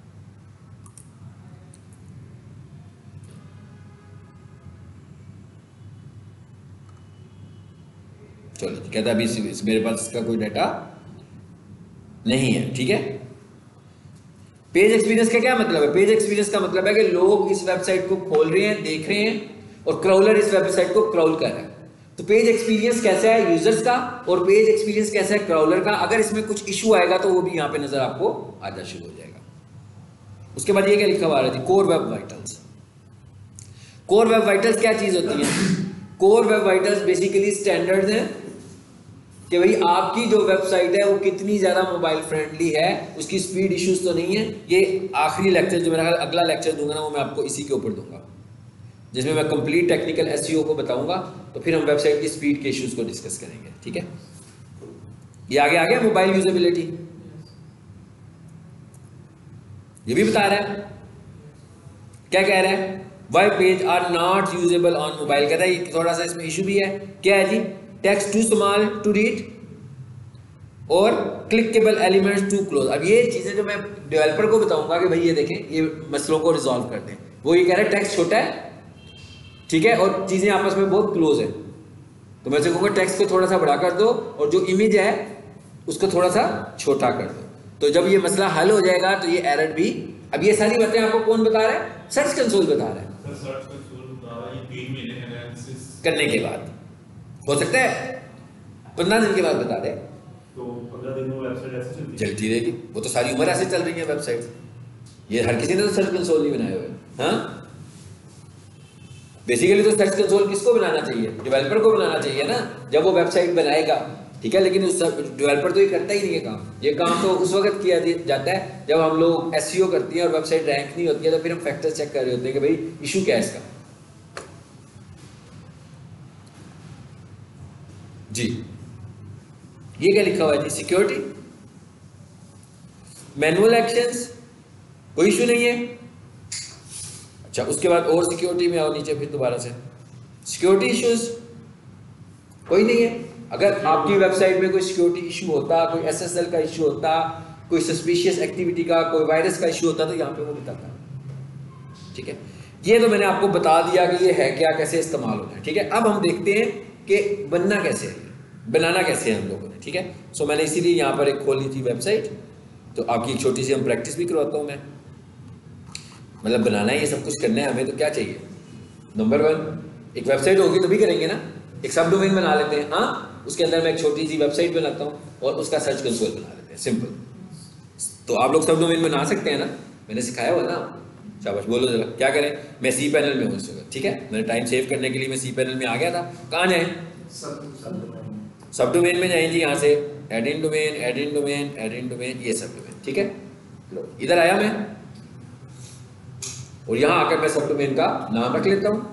[SPEAKER 1] चलो, कहता अभी मेरे पास इसका कोई डाटा नहीं है। ठीक है, पेज एक्सपीरियंस का क्या मतलब है? पेज एक्सपीरियंस का मतलब है कि लोग इस वेबसाइट को खोल रहे हैं, देख रहे हैं, और क्राउलर इस वेबसाइट को क्राउल कर रहा है। तो पेज एक्सपीरियंस कैसा है यूजर्स का, और पेज एक्सपीरियंस कैसा है क्राउलर का। अगर इसमें कुछ इशू आएगा तो वो भी यहां पे नजर आपको आना शुरू हो जाएगा। उसके बाद ये क्या लिखा हुआ है? Core web vitals. Core web vitals क्या चीज होती है? Core web vitals basically standards हैं कि भाई आपकी जो वेबसाइट है वो कितनी ज़्यादा मोबाइल फ्रेंडली है, उसकी स्पीड इश्यूज तो नहीं है। ये आखिरी लेक्चर जो मेरा अगला लेक्चर दूंगा ना, वो मैं आपको इसी के ऊपर दूंगा, जिसमें मैं कंप्लीट टेक्निकल एसईओ को बताऊंगा। तो फिर हम वेबसाइट की स्पीड के इश्यूज को डिस्कस करेंगे। ठीक है, ये आगे आ गया मोबाइल यूजेबिलिटी, ये भी बता रहा है। क्या कह रहा है? Why page are not usable on mobile. कहता है थोड़ा सा इसमें इशू भी है। क्या है जी? Text too small to read और क्लिकेबल एलिमेंट्स टू क्लोज। अब ये चीजें जो मैं डेवलपर को बताऊंगा कि भाई ये देखें, ये मसलों को रिजॉल्व करते हैं। वो ये कह रहा है टेक्स्ट छोटा है, ठीक है, और चीजें आपस में बहुत क्लोज है। तो मैं उसे कहूँगा टेक्स्ट को थोड़ा सा बड़ा कर दो और जो इमेज है उसको थोड़ा सा छोटा कर दो। तो जब ये मसला हल हो जाएगा तो ये एरर भी। अब ये सारी बातें आपको कौन बता रहा है? सर्च कंसोल बता रहा है। करने के बाद हो सकता है पंद्रह दिन के बाद बता दे,
[SPEAKER 2] तो पंद्रह दिन में वेबसाइट ऐसे चलती
[SPEAKER 1] चलती रहेगी। वो तो सारी उम्र ऐसे चल रही है वेबसाइट। ये हर किसी ने तो सर्च कंसोल नहीं बनाए हुए। हाँ, बेसिकली तो सर्च कंसोल किसको बनाना चाहिए? डेवलपर को बनाना चाहिए ना, जब वो वेबसाइट बनाएगा। ठीक है, लेकिन उस डेवलपर तो ये करता ही नहीं है काम। ये काम तो उस वक्त किया जाता है जब हम लोग एसईओ करती हैं और वेबसाइट रैंक नहीं होती है, तो फिर हम फैक्टर चेक कर रहे होते हैं कि भाई इशू क्या है इसका। जी, ये क्या लिखा हुआ है जी? सिक्योरिटी, मैनुअल एक्शंस, कोई इशू नहीं है। अच्छा, उसके बाद और सिक्योरिटी में आओ नीचे, फिर दोबारा से सिक्योरिटी इश्यूज कोई नहीं है। अगर आपकी वेबसाइट में कोई सिक्योरिटी इशू होता, कोई एसएसएल का इशू होता, कोई सस्पिशियस एक्टिविटी का, कोई वायरस का इशू होता, तो यहाँ पे वो बताता। ठीक है, ये तो मैंने आपको बता दिया कि ये है क्या, कैसे इस्तेमाल होता है। ठीक है, अब हम देखते हैं कि बनना कैसे है, बनाना कैसे है हम लोगों ने। ठीक है, सो मैंने इसीलिए यहाँ पर एक खोली थी वेबसाइट, तो आपकी एक छोटी सी हम प्रैक्टिस भी करवाता हूँ मैं। मतलब बनाना है, ये सब कुछ करना है हमें, तो क्या चाहिए? नंबर वन, एक वेबसाइट होगी तो भी करेंगे ना। एक सब डोमेन बना लेते हैं, हाँ, उसके अंदर मैं एक छोटी सी वेबसाइट बनाता हूँ और उसका सर्च कंसोल बना लेते हैं, सिंपल। तो आप लोग सब डोमेन बना सकते हैं ना, मैंने सिखाया हुआ ना। शाबाश, बोलो जरा क्या करें। मैं सी पैनल में हूँ इस वक्त। ठीक है, मैंने टाइम सेव करने के लिए मैं सी पैनल में आ गया था। कहाँ जाए? सब डोमेन में जाएं जी। यहाँ से add in domain, add in domain, add in domain, ये सब डोमेन। ठीक है, लो इधर आया मैं, और यहाँ आकर मैं सब डोमेन का नाम रख लेता हूँ।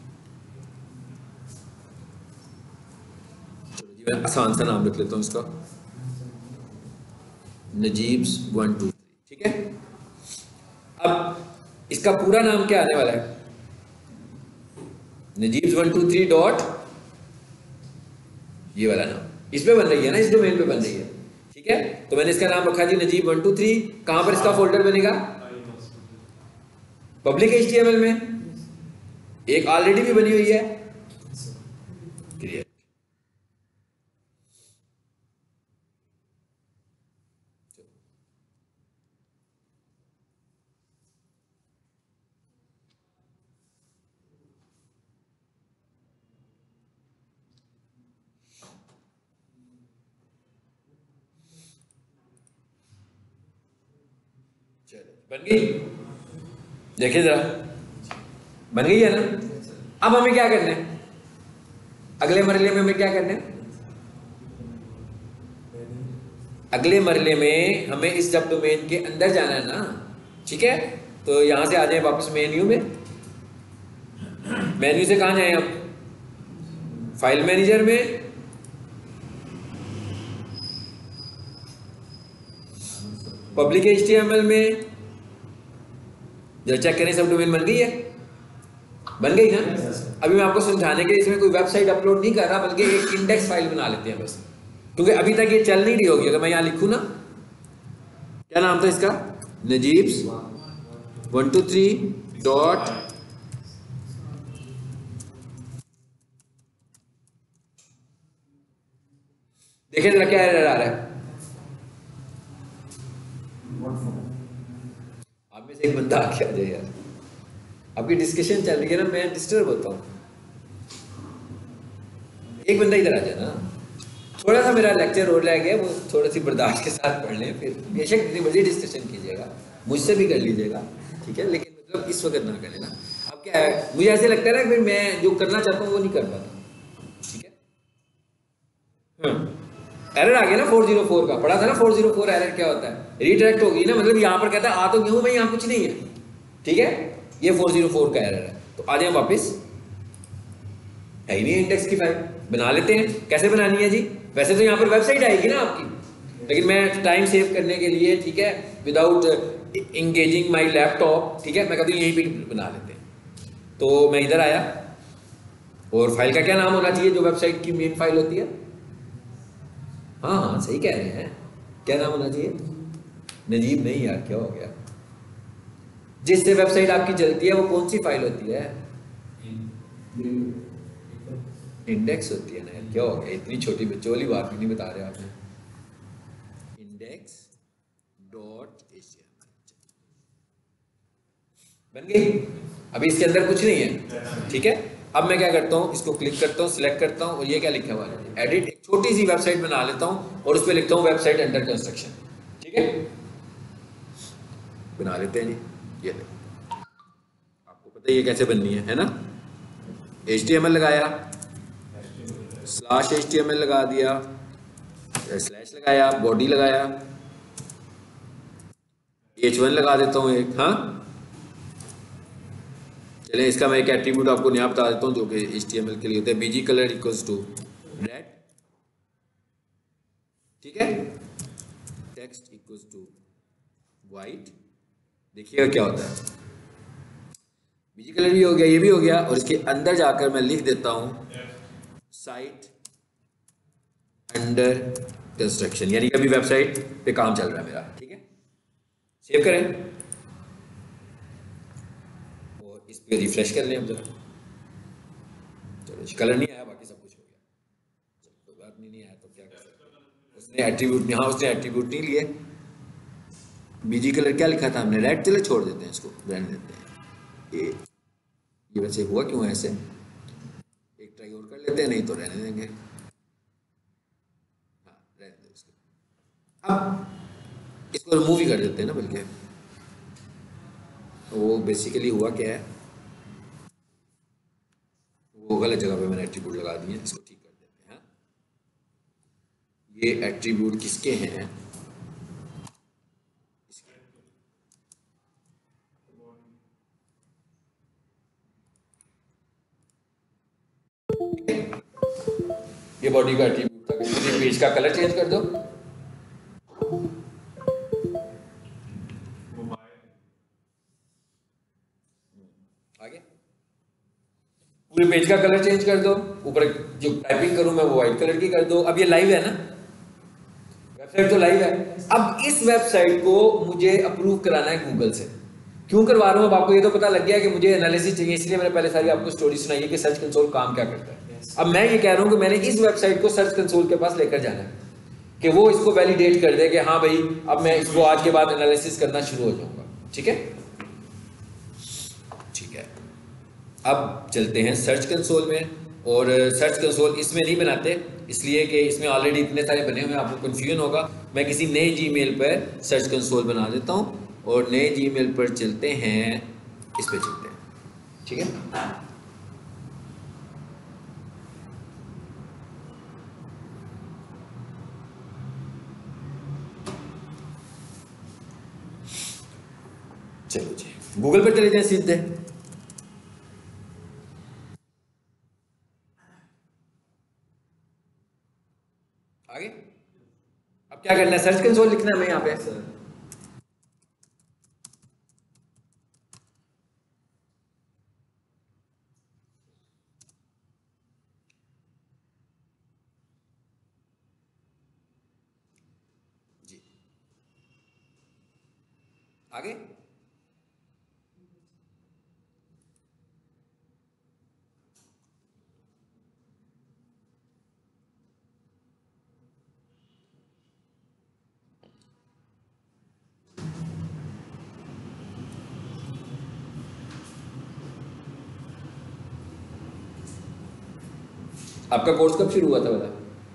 [SPEAKER 1] चलो जी, मैं आसान सा नाम रख लेता हूँ इसका, नजीब्स वन टू थ्री। ठीक है, अब इसका पूरा नाम क्या आने वाला है? Najeeb's one two three dot, ये वाला नाम इस पे बन रही है ना, इस डोमेन पे बन रही है। ठीक है, तो मैंने इसका नाम रखा जी नजीब वन टू थ्री। कहां पर इसका फोल्डर बनेगा? पब्लिक एचटीएमएल में। एक ऑलरेडी भी बनी हुई है, क्रिएट। बन गई, देखिए जरा, बन गई है ना। अब हमें क्या करना है? अगले मरले में हमें क्या करना है? अगले मरले में हमें इस सब डोमेन के अंदर जाना है ना। ठीक है, तो यहां से आ जाए वापस मेन्यू में। मेन्यू से कहाँ जाएं आप? फाइल मैनेजर में public H T M L में जरा चेक करें सब डोमेन बन गई है, बन गई ना। अभी मैं आपको समझाने के लिए इसमें कोई वेबसाइट अपलोड नहीं कर रहा, बल्कि एक इंडेक्स फाइल बना लेते हैं बस, क्योंकि अभी तक ये चल नहीं रही होगी। अगर मैं यहाँ लिखूँ ना, क्या नाम था इसका, Najeeb's one two three dot देखें जरा क्या एरर आ रहा है। आप में से एक बंदा आ गया यार, आपकी डिस्कशन चल रही है ना, मैं डिस्टर्ब होता हूँ। एक बंदा इधर आ जाए ना, थोड़ा सा मेरा लेक्चर हो रह गया, वो थोड़ा सी बर्दाश्त के साथ पढ़ लें, फिर बेशक जितनी बड़ी डिस्कशन कीजिएगा, मुझसे भी कर लीजिएगा, ठीक है, लेकिन मतलब इस वक्त ना करें ना। अब क्या है, मुझे ऐसे लगता है ना फिर मैं जो करना चाहता हूँ वो नहीं कर पाता, ठीक है। एरर आ गया ना फोर जीरो फोर का, पढ़ा था ना फोर जीरो फोर एरर क्या होता है, रीडायरेक्ट होगी ना, मतलब यहाँ पर कहता है आ तो गया हूँ मैं, यहाँ कुछ नहीं है, ठीक है, ये फोर जीरो फोर का एरर है। तो आ जाए वापस, है ही नहीं इंडेक्स की फाइल, बना लेते हैं। कैसे बनानी है जी? वैसे तो यहाँ पर वेबसाइट आएगी ना आपकी, लेकिन मैं टाइम सेव करने के लिए, ठीक है, विदाउट इंगेजिंग माय लैपटॉप, ठीक है, मैं कहती हूँ यहीं पे बना लेते हैं। तो मैं इधर आया, और फाइल का क्या नाम होना चाहिए जो वेबसाइट की मेन फाइल होती है? हाँ हाँ सही कह रहे हैं, क्या नाम होना चाहिए? नजीब नहीं यार, क्या हो गया? जिससे वेबसाइट आपकी चलती है वो कौन सी फाइल होती है? इंडेक्स होती है ना, क्या हो गया? इतनी छोटी बच्चों वाली बात भी नहीं बता रहे आपने। इंडेक्स डॉट एचटीएमएल बन गई। अभी इसके अंदर कुछ नहीं है, ठीक है। अब मैं क्या करता हूँ, इसको क्लिक करता हूँ, सिलेक्ट करता हूँ, और ये क्या लिखा हुआ है, एडिट। एक छोटी सी वेबसाइट बना लेता हूँ और उस पर लिखता हूँ वेबसाइट अंडर कंस्ट्रक्शन, ठीक है, बना लेते हैं जी। ये आपको पता है ये कैसे बननी है, है ना। एच टी एम एल लगाया, slash H T M L लगा दिया, स्लैश लगाया, बॉडी लगाया, एच वन लगा देता हूँ एक। हाँ चलिए, इसका मैं एक एट्रीब्यूट आपको नया बता देता हूँ जो कि एच टी एम एल के लिए होता है, BG colour equals to red, ठीक है, टेक्स्ट इक्वल्स टू वाइट। देखिएगा क्या होता है, बीजी कलर भी हो गया, ये भी हो गया, और इसके अंदर जाकर मैं लिख देता हूँ साइट अंडर कंस्ट्रक्शन, यानी कि अभी वेबसाइट पे काम चल रहा है मेरा, ठीक है। सेव करें और इस पे रिफ्रेश कर लें अब जरा। चलो कलर नहीं आया, बाकी सब कुछ हो गया, कोई बात नहीं, नहीं आया तो क्या कर सकते हैं। उसने एट्रीब्यूट नहीं, हाँ उसने एट्रीब्यूट नहीं लिए। बीजी कलर क्या लिखा था हमने, रेड। चले छोड़ देते हैं, इसको रहने देते हैं। ये ये वैसे हुआ क्यों है ऐसे, एक ट्राई और कर लेते हैं, नहीं तो रहने देंगे। हाँ रहने दें इसको, अब इसको रिमूव ही कर देते हैं ना, बल्कि वो बेसिकली हुआ क्या है, वो गलत जगह पे मैंने एट्रीब्यूट लगा दिए, इसको ठीक कर देते हैं। ये एट्रीब्यूट किसके हैं, ये बॉडी का एट्रीब्यूट था, इसलिए पेज का कलर चेंज कर दो। आगे पूरे पेज का कलर चेंज कर दो, ऊपर जो टाइपिंग करूं मैं वो व्हाइट कलर की कर दो। अब ये लाइव है ना, वेबसाइट तो लाइव है। अब इस वेबसाइट को मुझे अप्रूव कराना है गूगल से। क्यों करवा रहा हूं, अब आपको ये तो पता लग गया कि मुझे एनालिसिस चाहिए, इसलिए मैंने पहले सारी आपको स्टोरी सुनाई है कि सर्च कंसोल काम क्या करता है। अब मैं ये कह रहा हूं कि मैंने इस वेबसाइट को सर्च कंसोल के पास लेकर जाना है कि वो इसको वैलिडेट कर दे कि हाँ भाई अब मैं इसको आज के बाद एनालिसिस करना शुरू हो जाऊंगा, ठीक है। ठीक है, अब चलते हैं सर्च कंसोल में। और सर्च कंसोल इसमें नहीं बनाते, इसलिए कि इसमें ऑलरेडी इतने सारे बने हुए हैं, आपको कन्फ्यूजन होगा। मैं किसी नए जीमेल पर सर्च कंसोल बना देता हूँ और नए जीमेल पर चलते हैं, इस पे चलते हैं, ठीक है। चलो जी, गूगल पर चले जाए सीधे। आगे अब क्या करना है, सर्च कंसोल लिखना है हमें यहाँ पे। जी आगे आपका कोर्स कब शुरू हुआ था बता?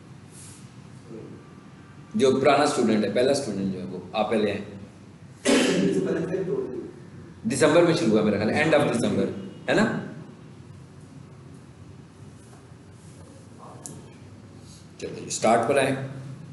[SPEAKER 1] जो पुराना स्टूडेंट है, पहला स्टूडेंट जो है वो आप पहले हैं, दिसंबर में शुरू हुआ मेरा ख्याल, एंड ऑफ दिसंबर है ना? चलिए स्टार्ट पर आए।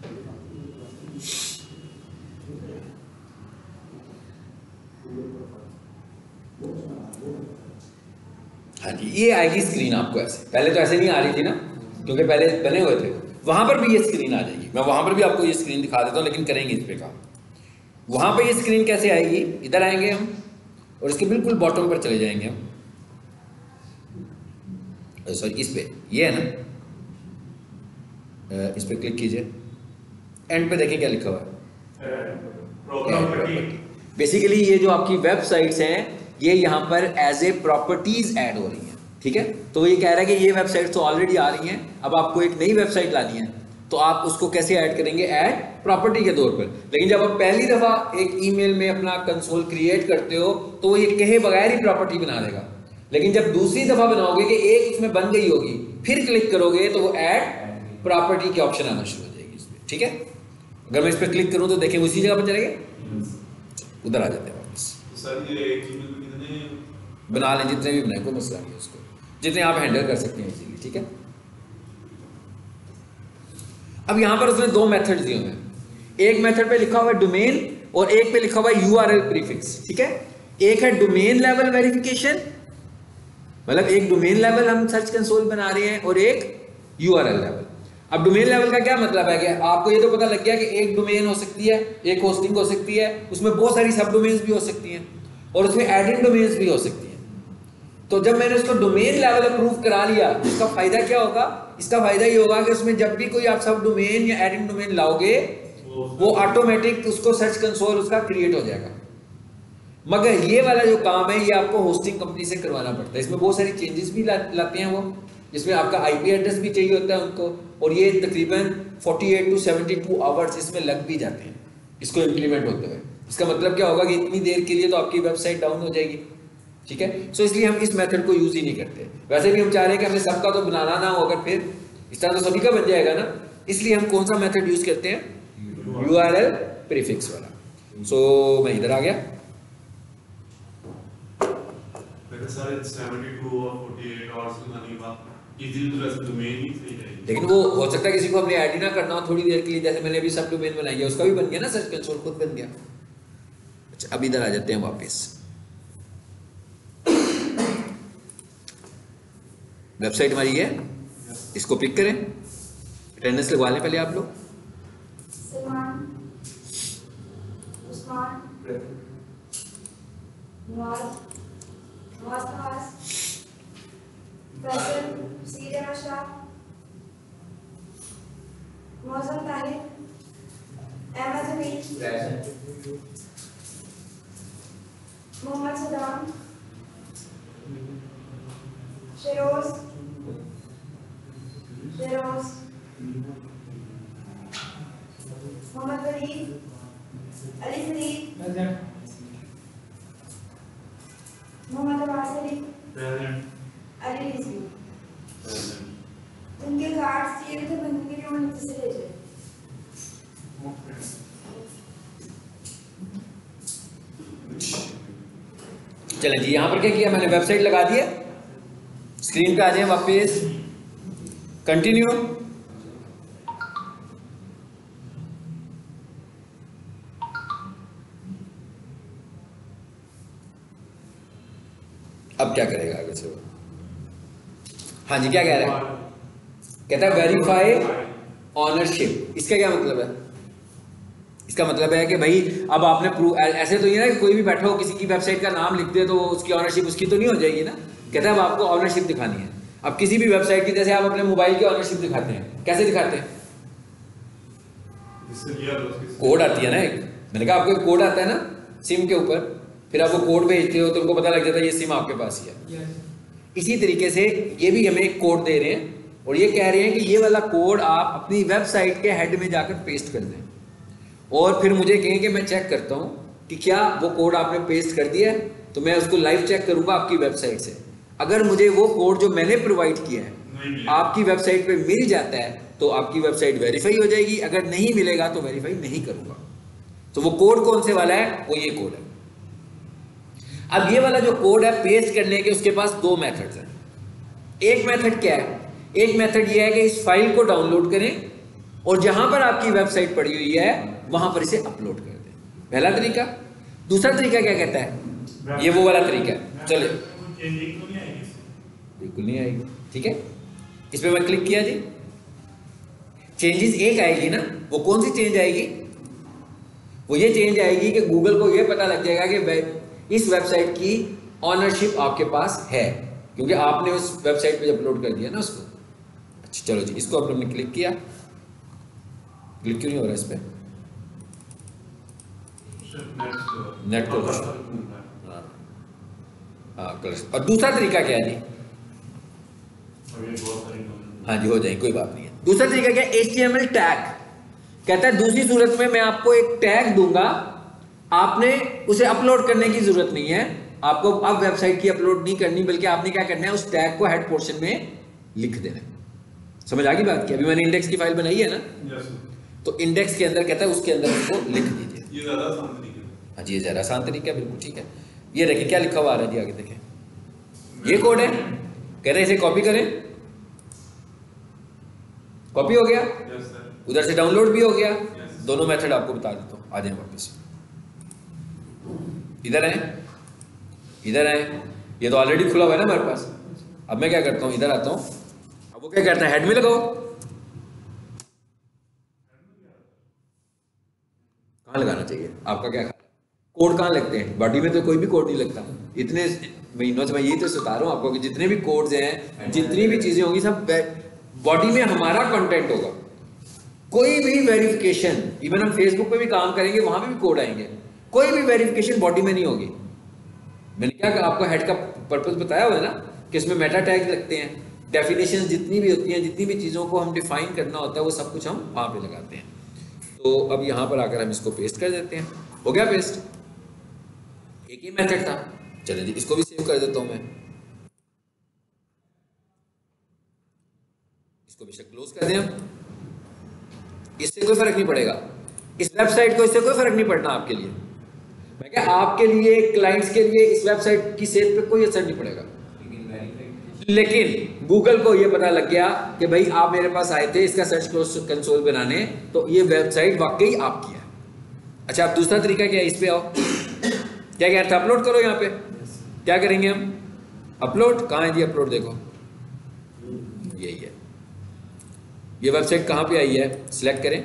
[SPEAKER 1] हाँ जी, ये आएगी स्क्रीन आपको ऐसे, पहले तो ऐसे नहीं आ रही थी ना, क्योंकि पहले बने हुए थे। वहां पर भी ये स्क्रीन आ जाएगी, मैं वहां पर भी आपको ये स्क्रीन दिखा देता हूँ, लेकिन करेंगे इस पे काम। वहां पर ये स्क्रीन कैसे आएगी, इधर आएंगे हम और इसके बिल्कुल बॉटम पर चले जाएंगे हम, सॉरी इस पे, ये है ना, इस पे क्लिक कीजिए, एंड पे देखें क्या लिखा हुआ है, बेसिकली ये जो आपकी वेबसाइट्स हैं ये यहाँ पर एज ए प्रॉपर्टीज ऐड हो रही हैं, ठीक है। तो ये कह रहा है कि ये वेबसाइट्स तो ऑलरेडी आ रही हैं, अब आपको एक नई वेबसाइट लानी है, तो आप उसको कैसे ऐड करेंगे, ऐड प्रॉपर्टी के तौर पर। लेकिन जब आप पहली दफा एक ईमेल में अपना कंसोल क्रिएट करते हो तो वो ये कहे बगैर ही प्रॉपर्टी बना देगा, लेकिन जब दूसरी दफा बनाओगे कि एक उसमें बन गई होगी, फिर क्लिक करोगे तो वो ऐड प्रॉपर्टी के ऑप्शन आना शुरू हो जाएगी इसमें, ठीक है। अगर मैं इस पर क्लिक करूँ तो देखें उसी जगह पर चलेंगे, उधर आ जाते हैं वापस। बना लें जितने भी बनाए, कोई मसला नहीं है, उसको जितने आप हैंडल कर सकते हैं इजीली, ठीक है। अब यहां पर उसने दो मेथड्स दिए हुए हैं, एक मेथड पे लिखा हुआ है डोमेन और एक पे लिखा हुआ है यूआरएल प्रीफिक्स, ठीक है। एक है डोमेन लेवल वेरिफिकेशन, मतलब एक डोमेन लेवल हम सर्च कंसोल बना रहे हैं और एक यूआरएल लेवल। अब डोमेन लेवल का क्या मतलब है कि आपको ये तो पता लग गया कि एक डोमेन हो सकती है, एक होस्टिंग हो सकती है, उसमें बहुत सारी सब डोमेन्स भी हो सकती हैं और उसमें एडिंग डोमेन्स भी हो सकती हैं। तो जब मैंने उसको डोमेन लेवल अप्रूव करा लिया, इसका फायदा क्या होगा, इसका फायदा ये होगा कि उसमें जब भी कोई आप सब डोमेन या एडिंग डोमेन लाओगे वो ऑटोमेटिक उसको सर्च कंसोल उसका क्रिएट हो जाएगा। मगर ये वाला जो काम है ये आपको होस्टिंग कंपनी से करवाना पड़ता है, इसमें बहुत सारी चेंजेस भी ला, लाते हैं वो, जिसमें आपका आईपी एड्रेस भी चाहिए होता है उनको, और ये तकरीबन अड़तालीस टू बहत्तर आवर्स इसमें लग भी जाते हैं इसको इम्प्लीमेंट होते हुए। इसका मतलब क्या होगा कि इतनी देर के लिए तो आपकी वेबसाइट डाउन हो जाएगी, ठीक है। सो इसलिए हम इस मेथड को यूज ही नहीं करते। वैसे भी हम चाह रहे हैं कि हमें सबका तो बनाना ना हो, अगर फिर इस तरह तो सभी का बन जाएगा ना, इसलिए हम कौन सा मेथड यूज करते हैं, यूआरएल प्रीफिक्स वाला। सो so, मैं इधर आ गया, लेकिन वो हो सकता है किसी को अपनी आईडी ना करना हो थोड़ी देर के लिए, जैसे मैंने अभी सब डोमेन बनाई है, उसका भी बन गया ना, सर्च कंसोल खुद बन गया। अच्छा अब इधर आ जाते हैं वापस, वेबसाइट हमारी है, इसको पिक करें, अटेंडेंस लगवा लें पहले आप लोग।
[SPEAKER 3] मोहम्मद सदाम, शेरोज, शेरोज, मोहम्मद वलीद, अली फरीद, मोहम्मद अब्बास अली, अली रिजवी। उनके कार्ड्स दिए थे बनने के लिए, उन्हें से ले जाए।
[SPEAKER 1] चलें जी, यहां पर क्या किया मैंने, वेबसाइट लगा दी है, स्क्रीन पे आ जाए वापस, कंटिन्यू। अब क्या करेगा आगे से, हाँ जी क्या कह रहा है, कहता है वेरीफाई ऑनरशिप। इसका क्या मतलब है? इसका मतलब है कि भाई अब आपने प्रूव, ऐसे तो ये ना कि कोई भी बैठा हो किसी की वेबसाइट का नाम लिख दे तो उसकी ऑनरशिप उसकी तो नहीं हो जाएगी ना। कहता है अब आपको ऑनरशिप दिखानी है। अब किसी भी वेबसाइट की, जैसे आप अपने मोबाइल की ऑनरशिप दिखाते हैं, कैसे दिखाते हैं? कोड आती है ना एक, मैंने कहा आपको एक कोड आता है ना सिम के ऊपर, फिर आप वो कोड भेजते हो तो उनको पता लग जाता है ये सिम आपके पास ही है। इसी तरीके से ये भी हमें एक कोड दे रहे हैं और ये कह रहे हैं कि ये वाला कोड आप अपनी वेबसाइट के हेड में जाकर पेस्ट कर दें और फिर मुझे कहें कि मैं चेक करता हूँ कि क्या वो कोड आपने पेस्ट कर दिया है, तो मैं उसको लाइव चेक करूँगा आपकी वेबसाइट से। अगर मुझे वो कोड जो मैंने प्रोवाइड किया है आपकी वेबसाइट पे मिल जाता है तो आपकी वेबसाइट वेरीफाई हो जाएगी, अगर नहीं मिलेगा तो वेरीफाई नहीं करूँगा। तो वो कोड कौन से वाला है? वो ये कोड है। अब ये वाला जो कोड है पेस्ट करने के, उसके पास दो मेथड्स हैं। एक मेथड क्या है? एक मेथड ये है कि इस फाइल को डाउनलोड करें और जहां पर आपकी वेबसाइट पड़ी हुई है वहां पर इसे अपलोड कर दें, पहला तरीका। दूसरा तरीका क्या कहता है? ये वो वाला तरीका है। चले, बिल्कुल नहीं आएगी, ठीक है। इस पर मैं क्लिक किया जी, चेंजेस एक आएगी ना। वो कौन सी चेंज आएगी? वो ये चेंज आएगी कि गूगल को ये पता लग जाएगा कि इस वेबसाइट की ऑनरशिप आपके पास है, क्योंकि आपने उस वेबसाइट पे अपलोड कर दिया ना उसको। अच्छा चलो जी, इसको अब हमने क्लिक किया, क्लिक क्यों नहीं हो रहा इस पर? नेट को हाँ कर। और दूसरा तरीका क्या है जी? हाँ जी हो जाए, कोई बात नहीं है। दूसरा तरीका क्या है? H T M L tag. कहता है दूसरी सूरत में मैं आपको एक टैग दूंगा, आपने उसे अपलोड करने की जरूरत नहीं है, आपको अब वेबसाइट की अपलोड नहीं करनी, बल्कि आपने क्या करना है उस टैग को हेड पोर्शन में लिख देना है। समझ आ गई बात की? अभी मैंने इंडेक्स की फाइल बनाई है ना, तो इंडेक्स के अंदर कहता है उसके अंदर उसको लिख दीजिए।
[SPEAKER 2] ये ज्यादा आसान तरीका है।
[SPEAKER 1] हाँ जी ये ज्यादा आसान तरीका है, बिल्कुल ठीक है। ये देखिए क्या लिखा हुआ आ रहा है जी, आगे देखें, ये कोड है। कह रहे हैं इसे कॉपी करें, कॉपी हो गया, उधर से डाउनलोड भी हो गया। दोनों मेथड आपको बता देता हूँ, आ जाए वापस इधर है, इधर है। ये तो ऑलरेडी खुला हुआ है ना हमारे पास। अब मैं क्या करता हूँ, इधर आता हूँ। अब वो क्या करता है, हेड में लगाओ। कहाँ लगाना चाहिए? आपका क्या ख्याल है? कोड कहाँ लगते हैं? बॉडी में तो कोई भी कोड नहीं लगता। इतने महीनों से मैं यही तो बता रहा हूँ आपको कि जितने भी कोड्स हैं, जितनी भी चीजें होंगी, सब बॉडी में हमारा कंटेंट होगा। कोई भी वेरिफिकेशन, इवन हम फेसबुक पे भी काम करेंगे वहां पे भी कोड आएंगे, कोई भी वेरिफिकेशन बॉडी में नहीं होगी। मैंने क्या कहा, आपको हेड का पर्पस बताया हुआ है ना कि इसमें मेटा टैग लगते हैं, डेफिनेशन जितनी भी होती हैं, जितनी भी चीज़ों को हम डिफाइन करना होता है वो सब कुछ हम वहाँ पे लगाते हैं। तो अब यहाँ पर आकर हम इसको पेस्ट कर देते हैं। हो गया पेस्ट, एक ही मेथड था। चलिए जी इसको भी सेव कर देता हूँ मैं, इसको भी क्लोज कर दें। इससे कोई फर्क नहीं पड़ेगा, इस वेबसाइट को इससे कोई फर्क नहीं पड़ना आपके लिए। मैं क्या आपके लिए, क्लाइंट्स के लिए इस वेबसाइट की सेल पे कोई असर नहीं पड़ेगा, लेकिन गूगल को ये पता लग गया कि भाई आप मेरे पास आए थे इसका सर्च कंसोल बनाने, तो ये वेबसाइट वाकई आपकी है। अच्छा अब दूसरा तरीका क्या है, इस पे आओ। क्या कह रहा था, अपलोड करो। यहाँ पे क्या करेंगे हम, अपलोड। कहाँ है जी अपलोड, देखो यही है। ये वेबसाइट कहाँ पे आई है, सिलेक्ट करें,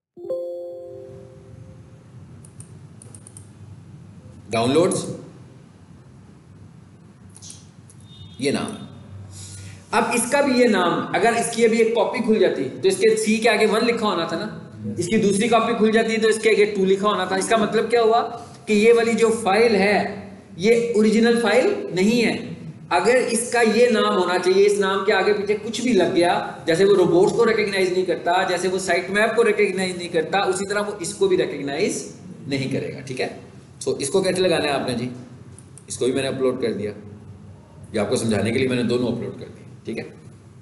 [SPEAKER 1] डाउनलोड्स, ये नाम। अब इसका भी ये नाम, अगर इसकी अभी एक कॉपी खुल जाती तो इसके सी के आगे वन लिखा होना था ना, इसकी दूसरी कॉपी खुल जाती तो इसके आगे टू लिखा होना था। इसका मतलब क्या हुआ कि ये वाली जो फाइल है ये ओरिजिनल फाइल नहीं है। अगर इसका ये नाम होना चाहिए, इस नाम के आगे पीछे कुछ भी लग गया, जैसे वो रोबोट्स को रिकॉग्नाइज नहीं करता, जैसे वो साइट मैप को रिकॉग्नाइज नहीं करता, उसी तरह वो इसको भी रिकॉग्नाइज नहीं करेगा। ठीक है, तो इसको कैसे लगाना है आपने जी, इसको भी मैंने अपलोड कर दिया, ये आपको समझाने के लिए मैंने दोनों अपलोड कर दिए। ठीक है,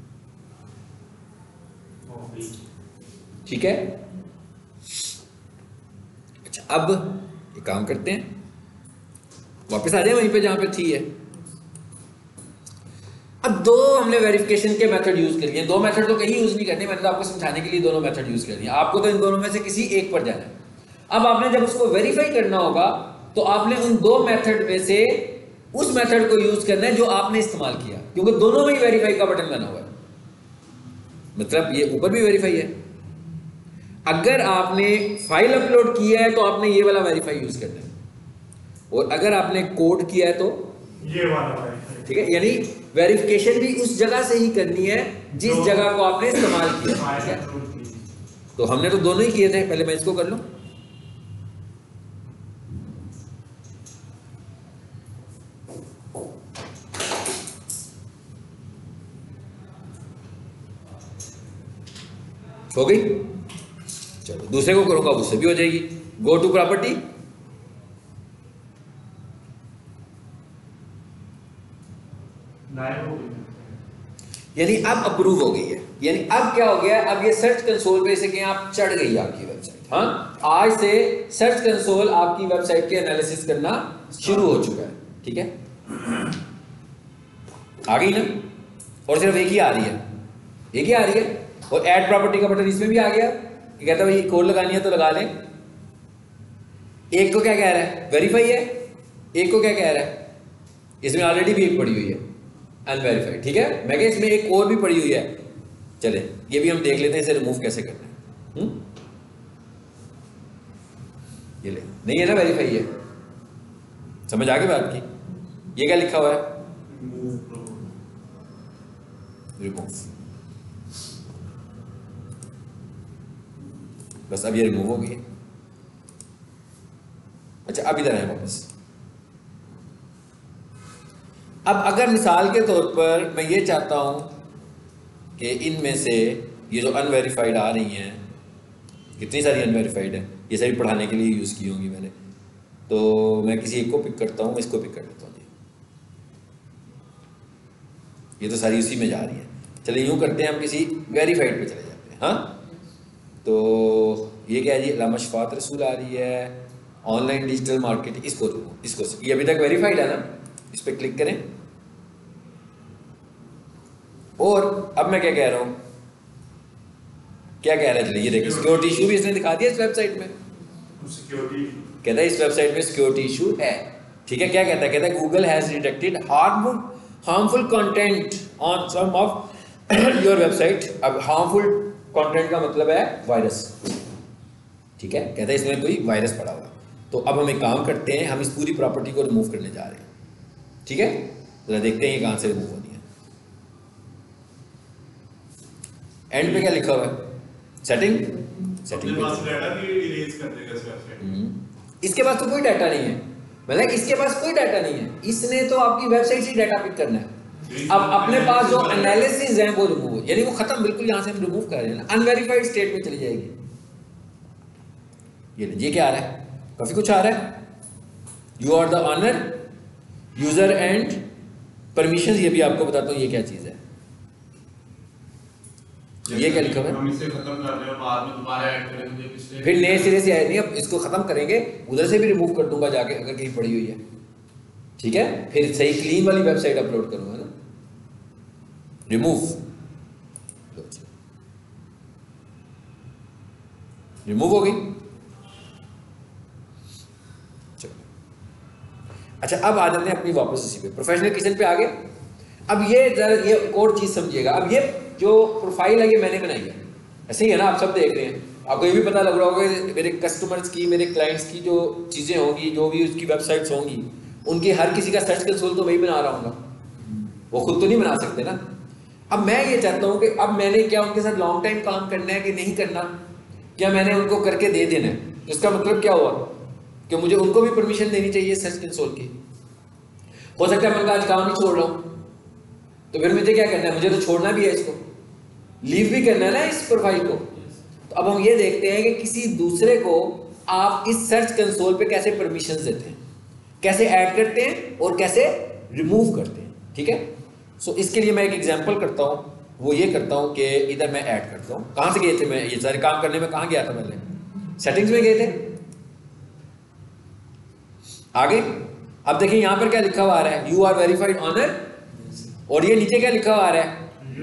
[SPEAKER 1] ठीक है। अच्छा अब ये काम करते हैं, वापस आ जाए वहीं पे जहां पे थी है। अब दो हमने वेरिफिकेशन के मेथड यूज कर लिए। दो मेथड तो कहीं यूज नहीं करने, मैंने तो आपको समझाने के लिए दोनों मेथड यूज कर दिया। आपको तो इन दोनों में से किसी एक पर जाना है। अब आपने जब उसको वेरीफाई करना होगा तो आपने उन दो मेथड में से उस मेथड को यूज करना है जो आपने इस्तेमाल किया, क्योंकि दोनों में ही वेरीफाई का बटन बना हुआ है। मतलब ये ऊपर भी वेरीफाई है, अगर आपने फाइल अपलोड किया है तो आपने ये वाला वेरीफाई यूज करना है, और अगर आपने कोड किया है तो
[SPEAKER 4] ये वाला वेरीफाई।
[SPEAKER 1] ठीक है, यानी वेरिफिकेशन भी उस जगह से ही करनी है जिस जगह को आपने इस्तेमाल किया, ठीक है। तो हमने तो दोनों ही किए थे, पहले मैं इसको कर लूं। हो गई, चलो दूसरे को करूंगा, उससे भी हो जाएगी। गो टू प्रॉपर्टी, यानी अब अप्रूव हो गई है, यानी अब क्या हो गया, अब ये सर्च कंसोल पे से कि आप चढ़ गई आपकी वेबसाइट। हाँ, आज से सर्च कंसोल आपकी वेबसाइट के एनालिसिस करना शुरू हो चुका है, ठीक है। आ गई ना, और सिर्फ एक ही आ रही है, एक ही आ रही है। और ऐड प्रॉपर्टी का बटन इसमें भी आ गया, ये कहता है भाई कोड लगानी है तो लगा लें। एक को क्या कह रहा है, वेरीफाई है, एक को क्या कह रहा है, इसमें ऑलरेडी भी एक पड़ी हुई है अनवेरीफाइड, ठीक है। मैं कह इसमें एक और भी पड़ी हुई है, चले ये भी हम देख लेते हैं, इसे रिमूव कैसे करना है। हुँ? ये ले, नहीं है ना वेरीफाई है, समझ आ गई बात की। ये क्या लिखा हुआ है, रिमूव, बस अब ये रिमूव हो गई। अच्छा अब इधर है वापस। अब अगर मिसाल के तौर पर मैं ये चाहता हूं कि इनमें से ये जो अनवेरिफाइड आ रही हैं, कितनी सारी अनवेरिफाइड है, ये सारी पढ़ाने के लिए यूज़ की होंगी मैंने, तो मैं किसी एक को पिक करता हूँ, मैं इसको पिक कर लेता हूँ जी, ये तो सारी उसी में जा रही है। चलिए यूँ करते हैं, हम किसी वेरीफाइड पे चले जाते हैं। हाँ, तो ये क्या है जी, अल्लामा शफात रसूल आ रही है, ऑनलाइन डिजिटल मार्केटिंग, इसको इसको ये अभी तक वेरीफाइड है ना, इस पर क्लिक करें। और अब मैं क्या कह रहा हूं, क्या कह रहा है, चलिए ये देखिए, सिक्योरिटी इशू भी इसने दिखा दिया इस वेबसाइट में।
[SPEAKER 2] सिक्योरिटी
[SPEAKER 1] कहता है इस वेबसाइट में सिक्योरिटी इशू है, ठीक है। क्या कहता है, कहता है Google has detected harmful harmful content on some of your website. अब हार्मफुल कंटेंट का मतलब है वायरस, ठीक है। कहता है इसमें कोई वायरस पड़ा हुआ है। तो अब हम एक काम करते हैं, हम इस पूरी प्रॉपर्टी को रिमूव करने जा रहे हैं, ठीक है। जरा देखते हैं ये कहां से रिमूव होनी है। एंड पे क्या लिखा हुआ है, सेटिंग, सेटिंग पे
[SPEAKER 2] डाटा भी इरेज कर देगा इस वेबसाइट।
[SPEAKER 1] इसके पास तो कोई डाटा नहीं है, मतलब इसके पास कोई डाटा नहीं है, इसने तो आपकी वेबसाइट से डाटा पिक करना है। अब अपने पास जो एनालिसिस है वो रिमूव, यानी वो खत्म, बिल्कुल यहां से हम रिमूव कर रहे हैं ना, अनवेरिफाइड स्टेट में चली जाएगी। ये ये क्या आ रहा है, काफी कुछ आ रहा है। You are the owner user and permission, ये भी आपको बताता हूं ये क्या चीज है। ये क्या लिखा हुआ है,
[SPEAKER 2] हम इसे खत्म कर रहे हैं, बाद में दोबारा ऐड करेंगे पिछले,
[SPEAKER 1] फिर नए सिरे से आए नहीं, अब इसको खत्म करेंगे, उधर से भी रिमूव कर दूंगा जाके अगर कहीं पड़ी हुई है, ठीक है। फिर सही क्लीन वाली वेबसाइट अपलोड करूंगा ना, रिमूव, रिमूव हो गई। चलो अच्छा, अब आ जाते हैं अपनी वापस इसी पे, प्रोफेशनल किचन पे आ गए। अब ये जरा ये एक और चीज समझिएगा, अब ये जो प्रोफाइल है ये मैंने बनाई है, ऐसे ही है ना, आप सब देख रहे हैं, आपको ये भी पता लग रहा होगा मेरे कस्टमर्स की, मेरे क्लाइंट्स की जो चीजें होंगी, जो भी उसकी वेबसाइट्स होंगी, उनकी हर किसी का सर्च कंसोल तो वही बना रहा हूँ, वो खुद तो नहीं बना सकते ना। अब मैं ये चाहता हूँ कि अब मैंने क्या उनके साथ लॉन्ग टाइम काम करना है कि नहीं करना, क्या मैंने उनको करके दे देना है। तो इसका मतलब क्या हुआ कि मुझे उनको भी परमिशन देनी चाहिए सर्च कंसोल की। हो सकता है मैं आज काम नहीं छोड़ रहा हूँ, तो फिर मुझे क्या करना है, मुझे तो छोड़ना भी है, इसको लीव भी करना है ना इस प्रोफाइल को। तो अब हम ये देखते हैं कि किसी दूसरे को आप इस सर्च कंसोल पे कैसे परमिशन देते हैं, कैसे ऐड करते हैं और कैसे रिमूव करते हैं, ठीक है। सो so, इसके लिए मैं एक एग्जांपल करता हूँ, वो ये करता हूँ कि इधर मैं ऐड करता हूँ। कहाँ से गए थे मैं ये सारे काम करने में, कहाँ गया था पहले, सेटिंग्स में गए थे, आगे। अब देखिए यहाँ पर क्या लिखा हुआ आ रहा है, यू आर वेरीफाइड ऑनर, और ये नीचे क्या लिखा हुआ आ रहा है,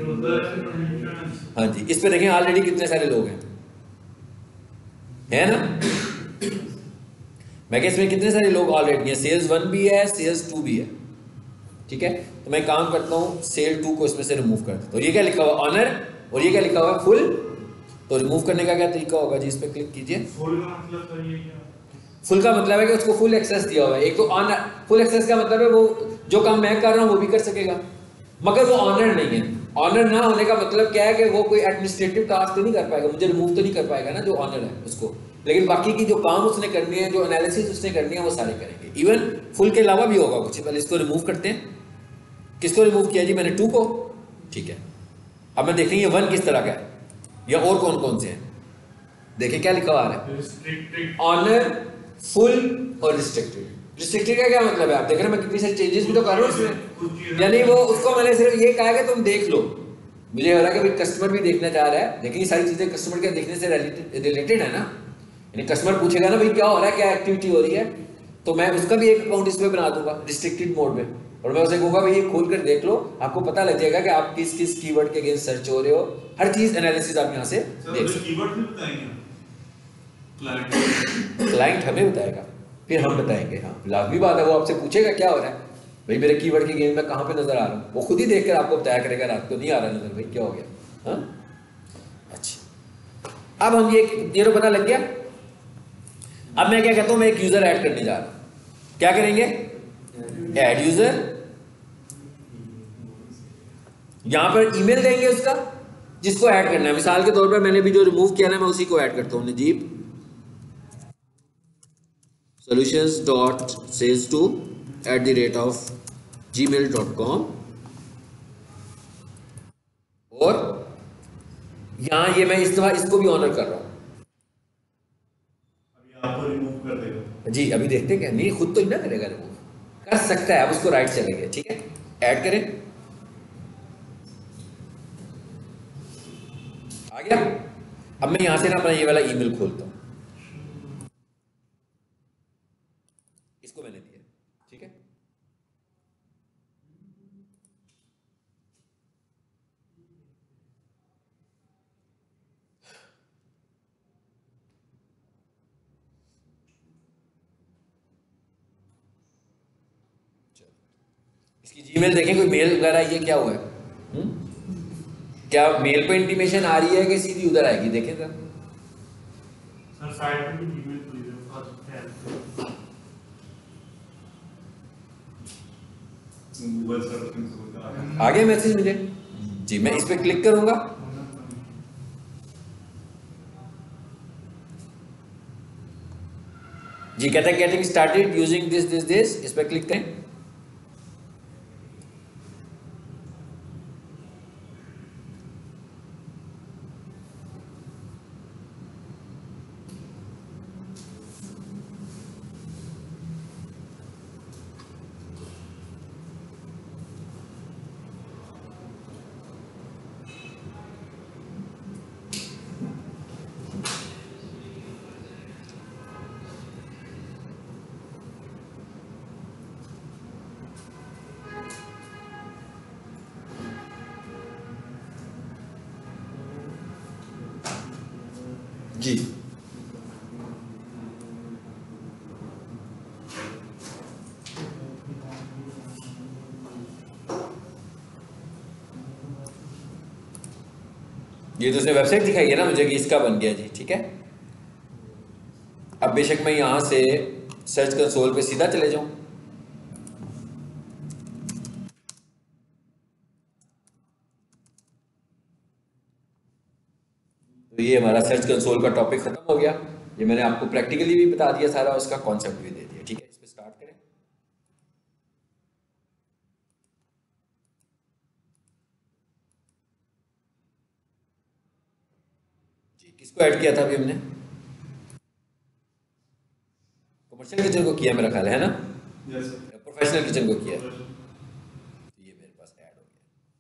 [SPEAKER 1] हाँ जी, इस पे देखें ऑलरेडी कितने सारे लोग हैं, है ना। मैं कह इसमें कितने सारे लोग ऑलरेडी हैं, सेल्स वन भी है, सेल्स टू भी है, ठीक है। तो मैं काम करता हूँ सेल टू को इसमें से रिमूव कर देता हूँ। ये क्या लिखा हुआ, ऑनर, और ये क्या लिखा हुआ, फुल तो रिमूव करने का क्या तरीका होगा जी, इस पर क्लिक कीजिए।
[SPEAKER 4] फुल का मतलब सर ये क्या?
[SPEAKER 1] फुल का मतलब है कि उसको फुल एक्सेस दिया हुआ है। एक तो ऑन फुल एक्सेस का मतलब है वो जो काम मैं कर रहा हूँ वो भी कर सकेगा, मगर वो ऑनर नहीं है। ऑनर ना होने का मतलब क्या है कि वो कोई एडमिनिस्ट्रेटिव टास्क तो नहीं कर पाएगा, मुझे रिमूव तो नहीं कर पाएगा ना जो ऑनर है उसको, लेकिन बाकी की जो काम उसने करनी है, जो एनालिसिस उसने करनी है, वो सारे करेंगे। इवन फुल के अलावा भी होगा कुछ। पहले इसको रिमूव करते हैं। किसको रिमूव किया जी मैंने? टू को। ठीक है, अब मैं देखेंगे वन किस तरह का है या और कौन कौन से हैं। देखिए क्या लिखा हुआ है,
[SPEAKER 4] रिस्ट्रिक्टेड,
[SPEAKER 1] ऑनर, फुल और रिस्ट्रिक्टेड। रिस्ट्रिक्टेड का क्या मतलब है? आप देख रहे हैं मैं कितनी सारी चेंजेस भी तो कर रहा हूँ इसमें, यानी वो उसको मैंने सिर्फ ये कहा कि तुम देख लो। मुझे लग रहा है कि कस्टमर भी देखना चाह रहा है, लेकिन ये सारी चीजें कस्टमर के देखने से रिलेटेड है ना। यानी कस्टमर पूछेगा ना भाई क्या हो रहा है, क्या एक्टिविटी हो रही है, तो मैं उसका भी एक अकाउंट इसमें बना दूंगा रिस्ट्रिक्टेड मोड में, और मैं उसे कहूँगा भाई ये खोल कर देख लो, आपको पता लग जाएगा कि आप किस किस कीवर्ड के अगेंस्ट सर्च हो रहे हो। हर चीज एनालिसिस आप यहाँ से देख सकते
[SPEAKER 2] हैं। क्लाइंट
[SPEAKER 1] क्लाइंट हमें बताएगा, फिर हम बताएंगे। हाँ लाजमी बात है, वो आपसे पूछेगा क्या हो रहा है भाई, मेरे कीवर्ड की गेम में कहाँ पे नजर आ रहा हूँ, वो खुद ही देखकर आपको बताया करेगा रात को नहीं आ रहा नजर भाई क्या हो गया। हाँ अच्छा, अब हम ये ये तो पता लग गया। अब मैं क्या कहता हूँ, मैं एक यूजर ऐड करने जा रहा हूँ। क्या करेंगे? Add user. यहां पर ईमेल देंगे उसका जिसको ऐड करना है। मिसाल के तौर पर मैंने भी जो रिमूव किया ना, मैं उसी को ऐड करता हूँ, Najeeb solutions dot sales to at the rate of gmail dot com, और यहां ये मैं इस दफा इसको भी ऑनर कर रहा हूं।
[SPEAKER 2] अभी आपको रिमूव कर देगा
[SPEAKER 1] जी, अभी देखते हैं क्या, नहीं खुद तो ही ना करेगा, रिमूव कर सकता है। अब उसको राइट चलेंगे, ठीक है, ऐड करें, आ गया। अब मैं यहां से ना अपना ये वाला ईमेल खोलता हूं, इसको मैंने दिया, ठीक है। इसकी जीमेल देखें, कोई मेल वगैरह ये क्या हुआ है? हुँ? क्या मेल पे इंटीमेशन आ रही है कि सीधी उधर आएगी? देखें सर,
[SPEAKER 4] सर साइड पे भी ईमेल खुल गया फर्स्ट है।
[SPEAKER 2] गूगल सर्च होता
[SPEAKER 1] आ गया मैसेज मुझे जी। मैं इस पे क्लिक करूंगा, जी कहता है getting started using this this this, इस पे क्लिक करें। जी ये तो उसने वेबसाइट दिखाई है ना मुझे कि इसका बन गया जी, ठीक है। अब बेशक मैं यहां से सर्च कंसोल पे सीधा चले जाऊं, तो ये हमारा सर्च कंसोल का टॉपिक खत्म हो गया। ये मैंने आपको प्रैक्टिकली भी बता दिया सारा, उसका कॉन्सेप्ट भी दे दिया, ठीक है। इस पे स्टार्ट करें। जी किसको ऐड किया था अभी हमने? कमर्शियल किचन को किया मेरा ख्याल है ना,
[SPEAKER 2] यस
[SPEAKER 1] प्रोफेशनल किचन को किया। ये मेरे पास ऐड हो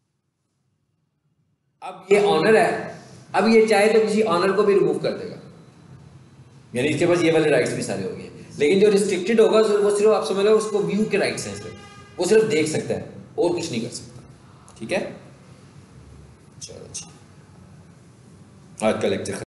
[SPEAKER 1] गया। अब ये ऑनर है, अब ये चाहे तो किसी ऑनर को भी रिमूव कर देगा, यानी इसके पास ये वाले राइट्स भी सारे हो गए। लेकिन जो रिस्ट्रिक्टेड होगा वो सिर्फ आप समझ लो उसको व्यू के राइट्स हैं इसमें, वो सिर्फ देख सकता है और कुछ नहीं कर सकता, ठीक है। चलो जी, आज का लेक्चर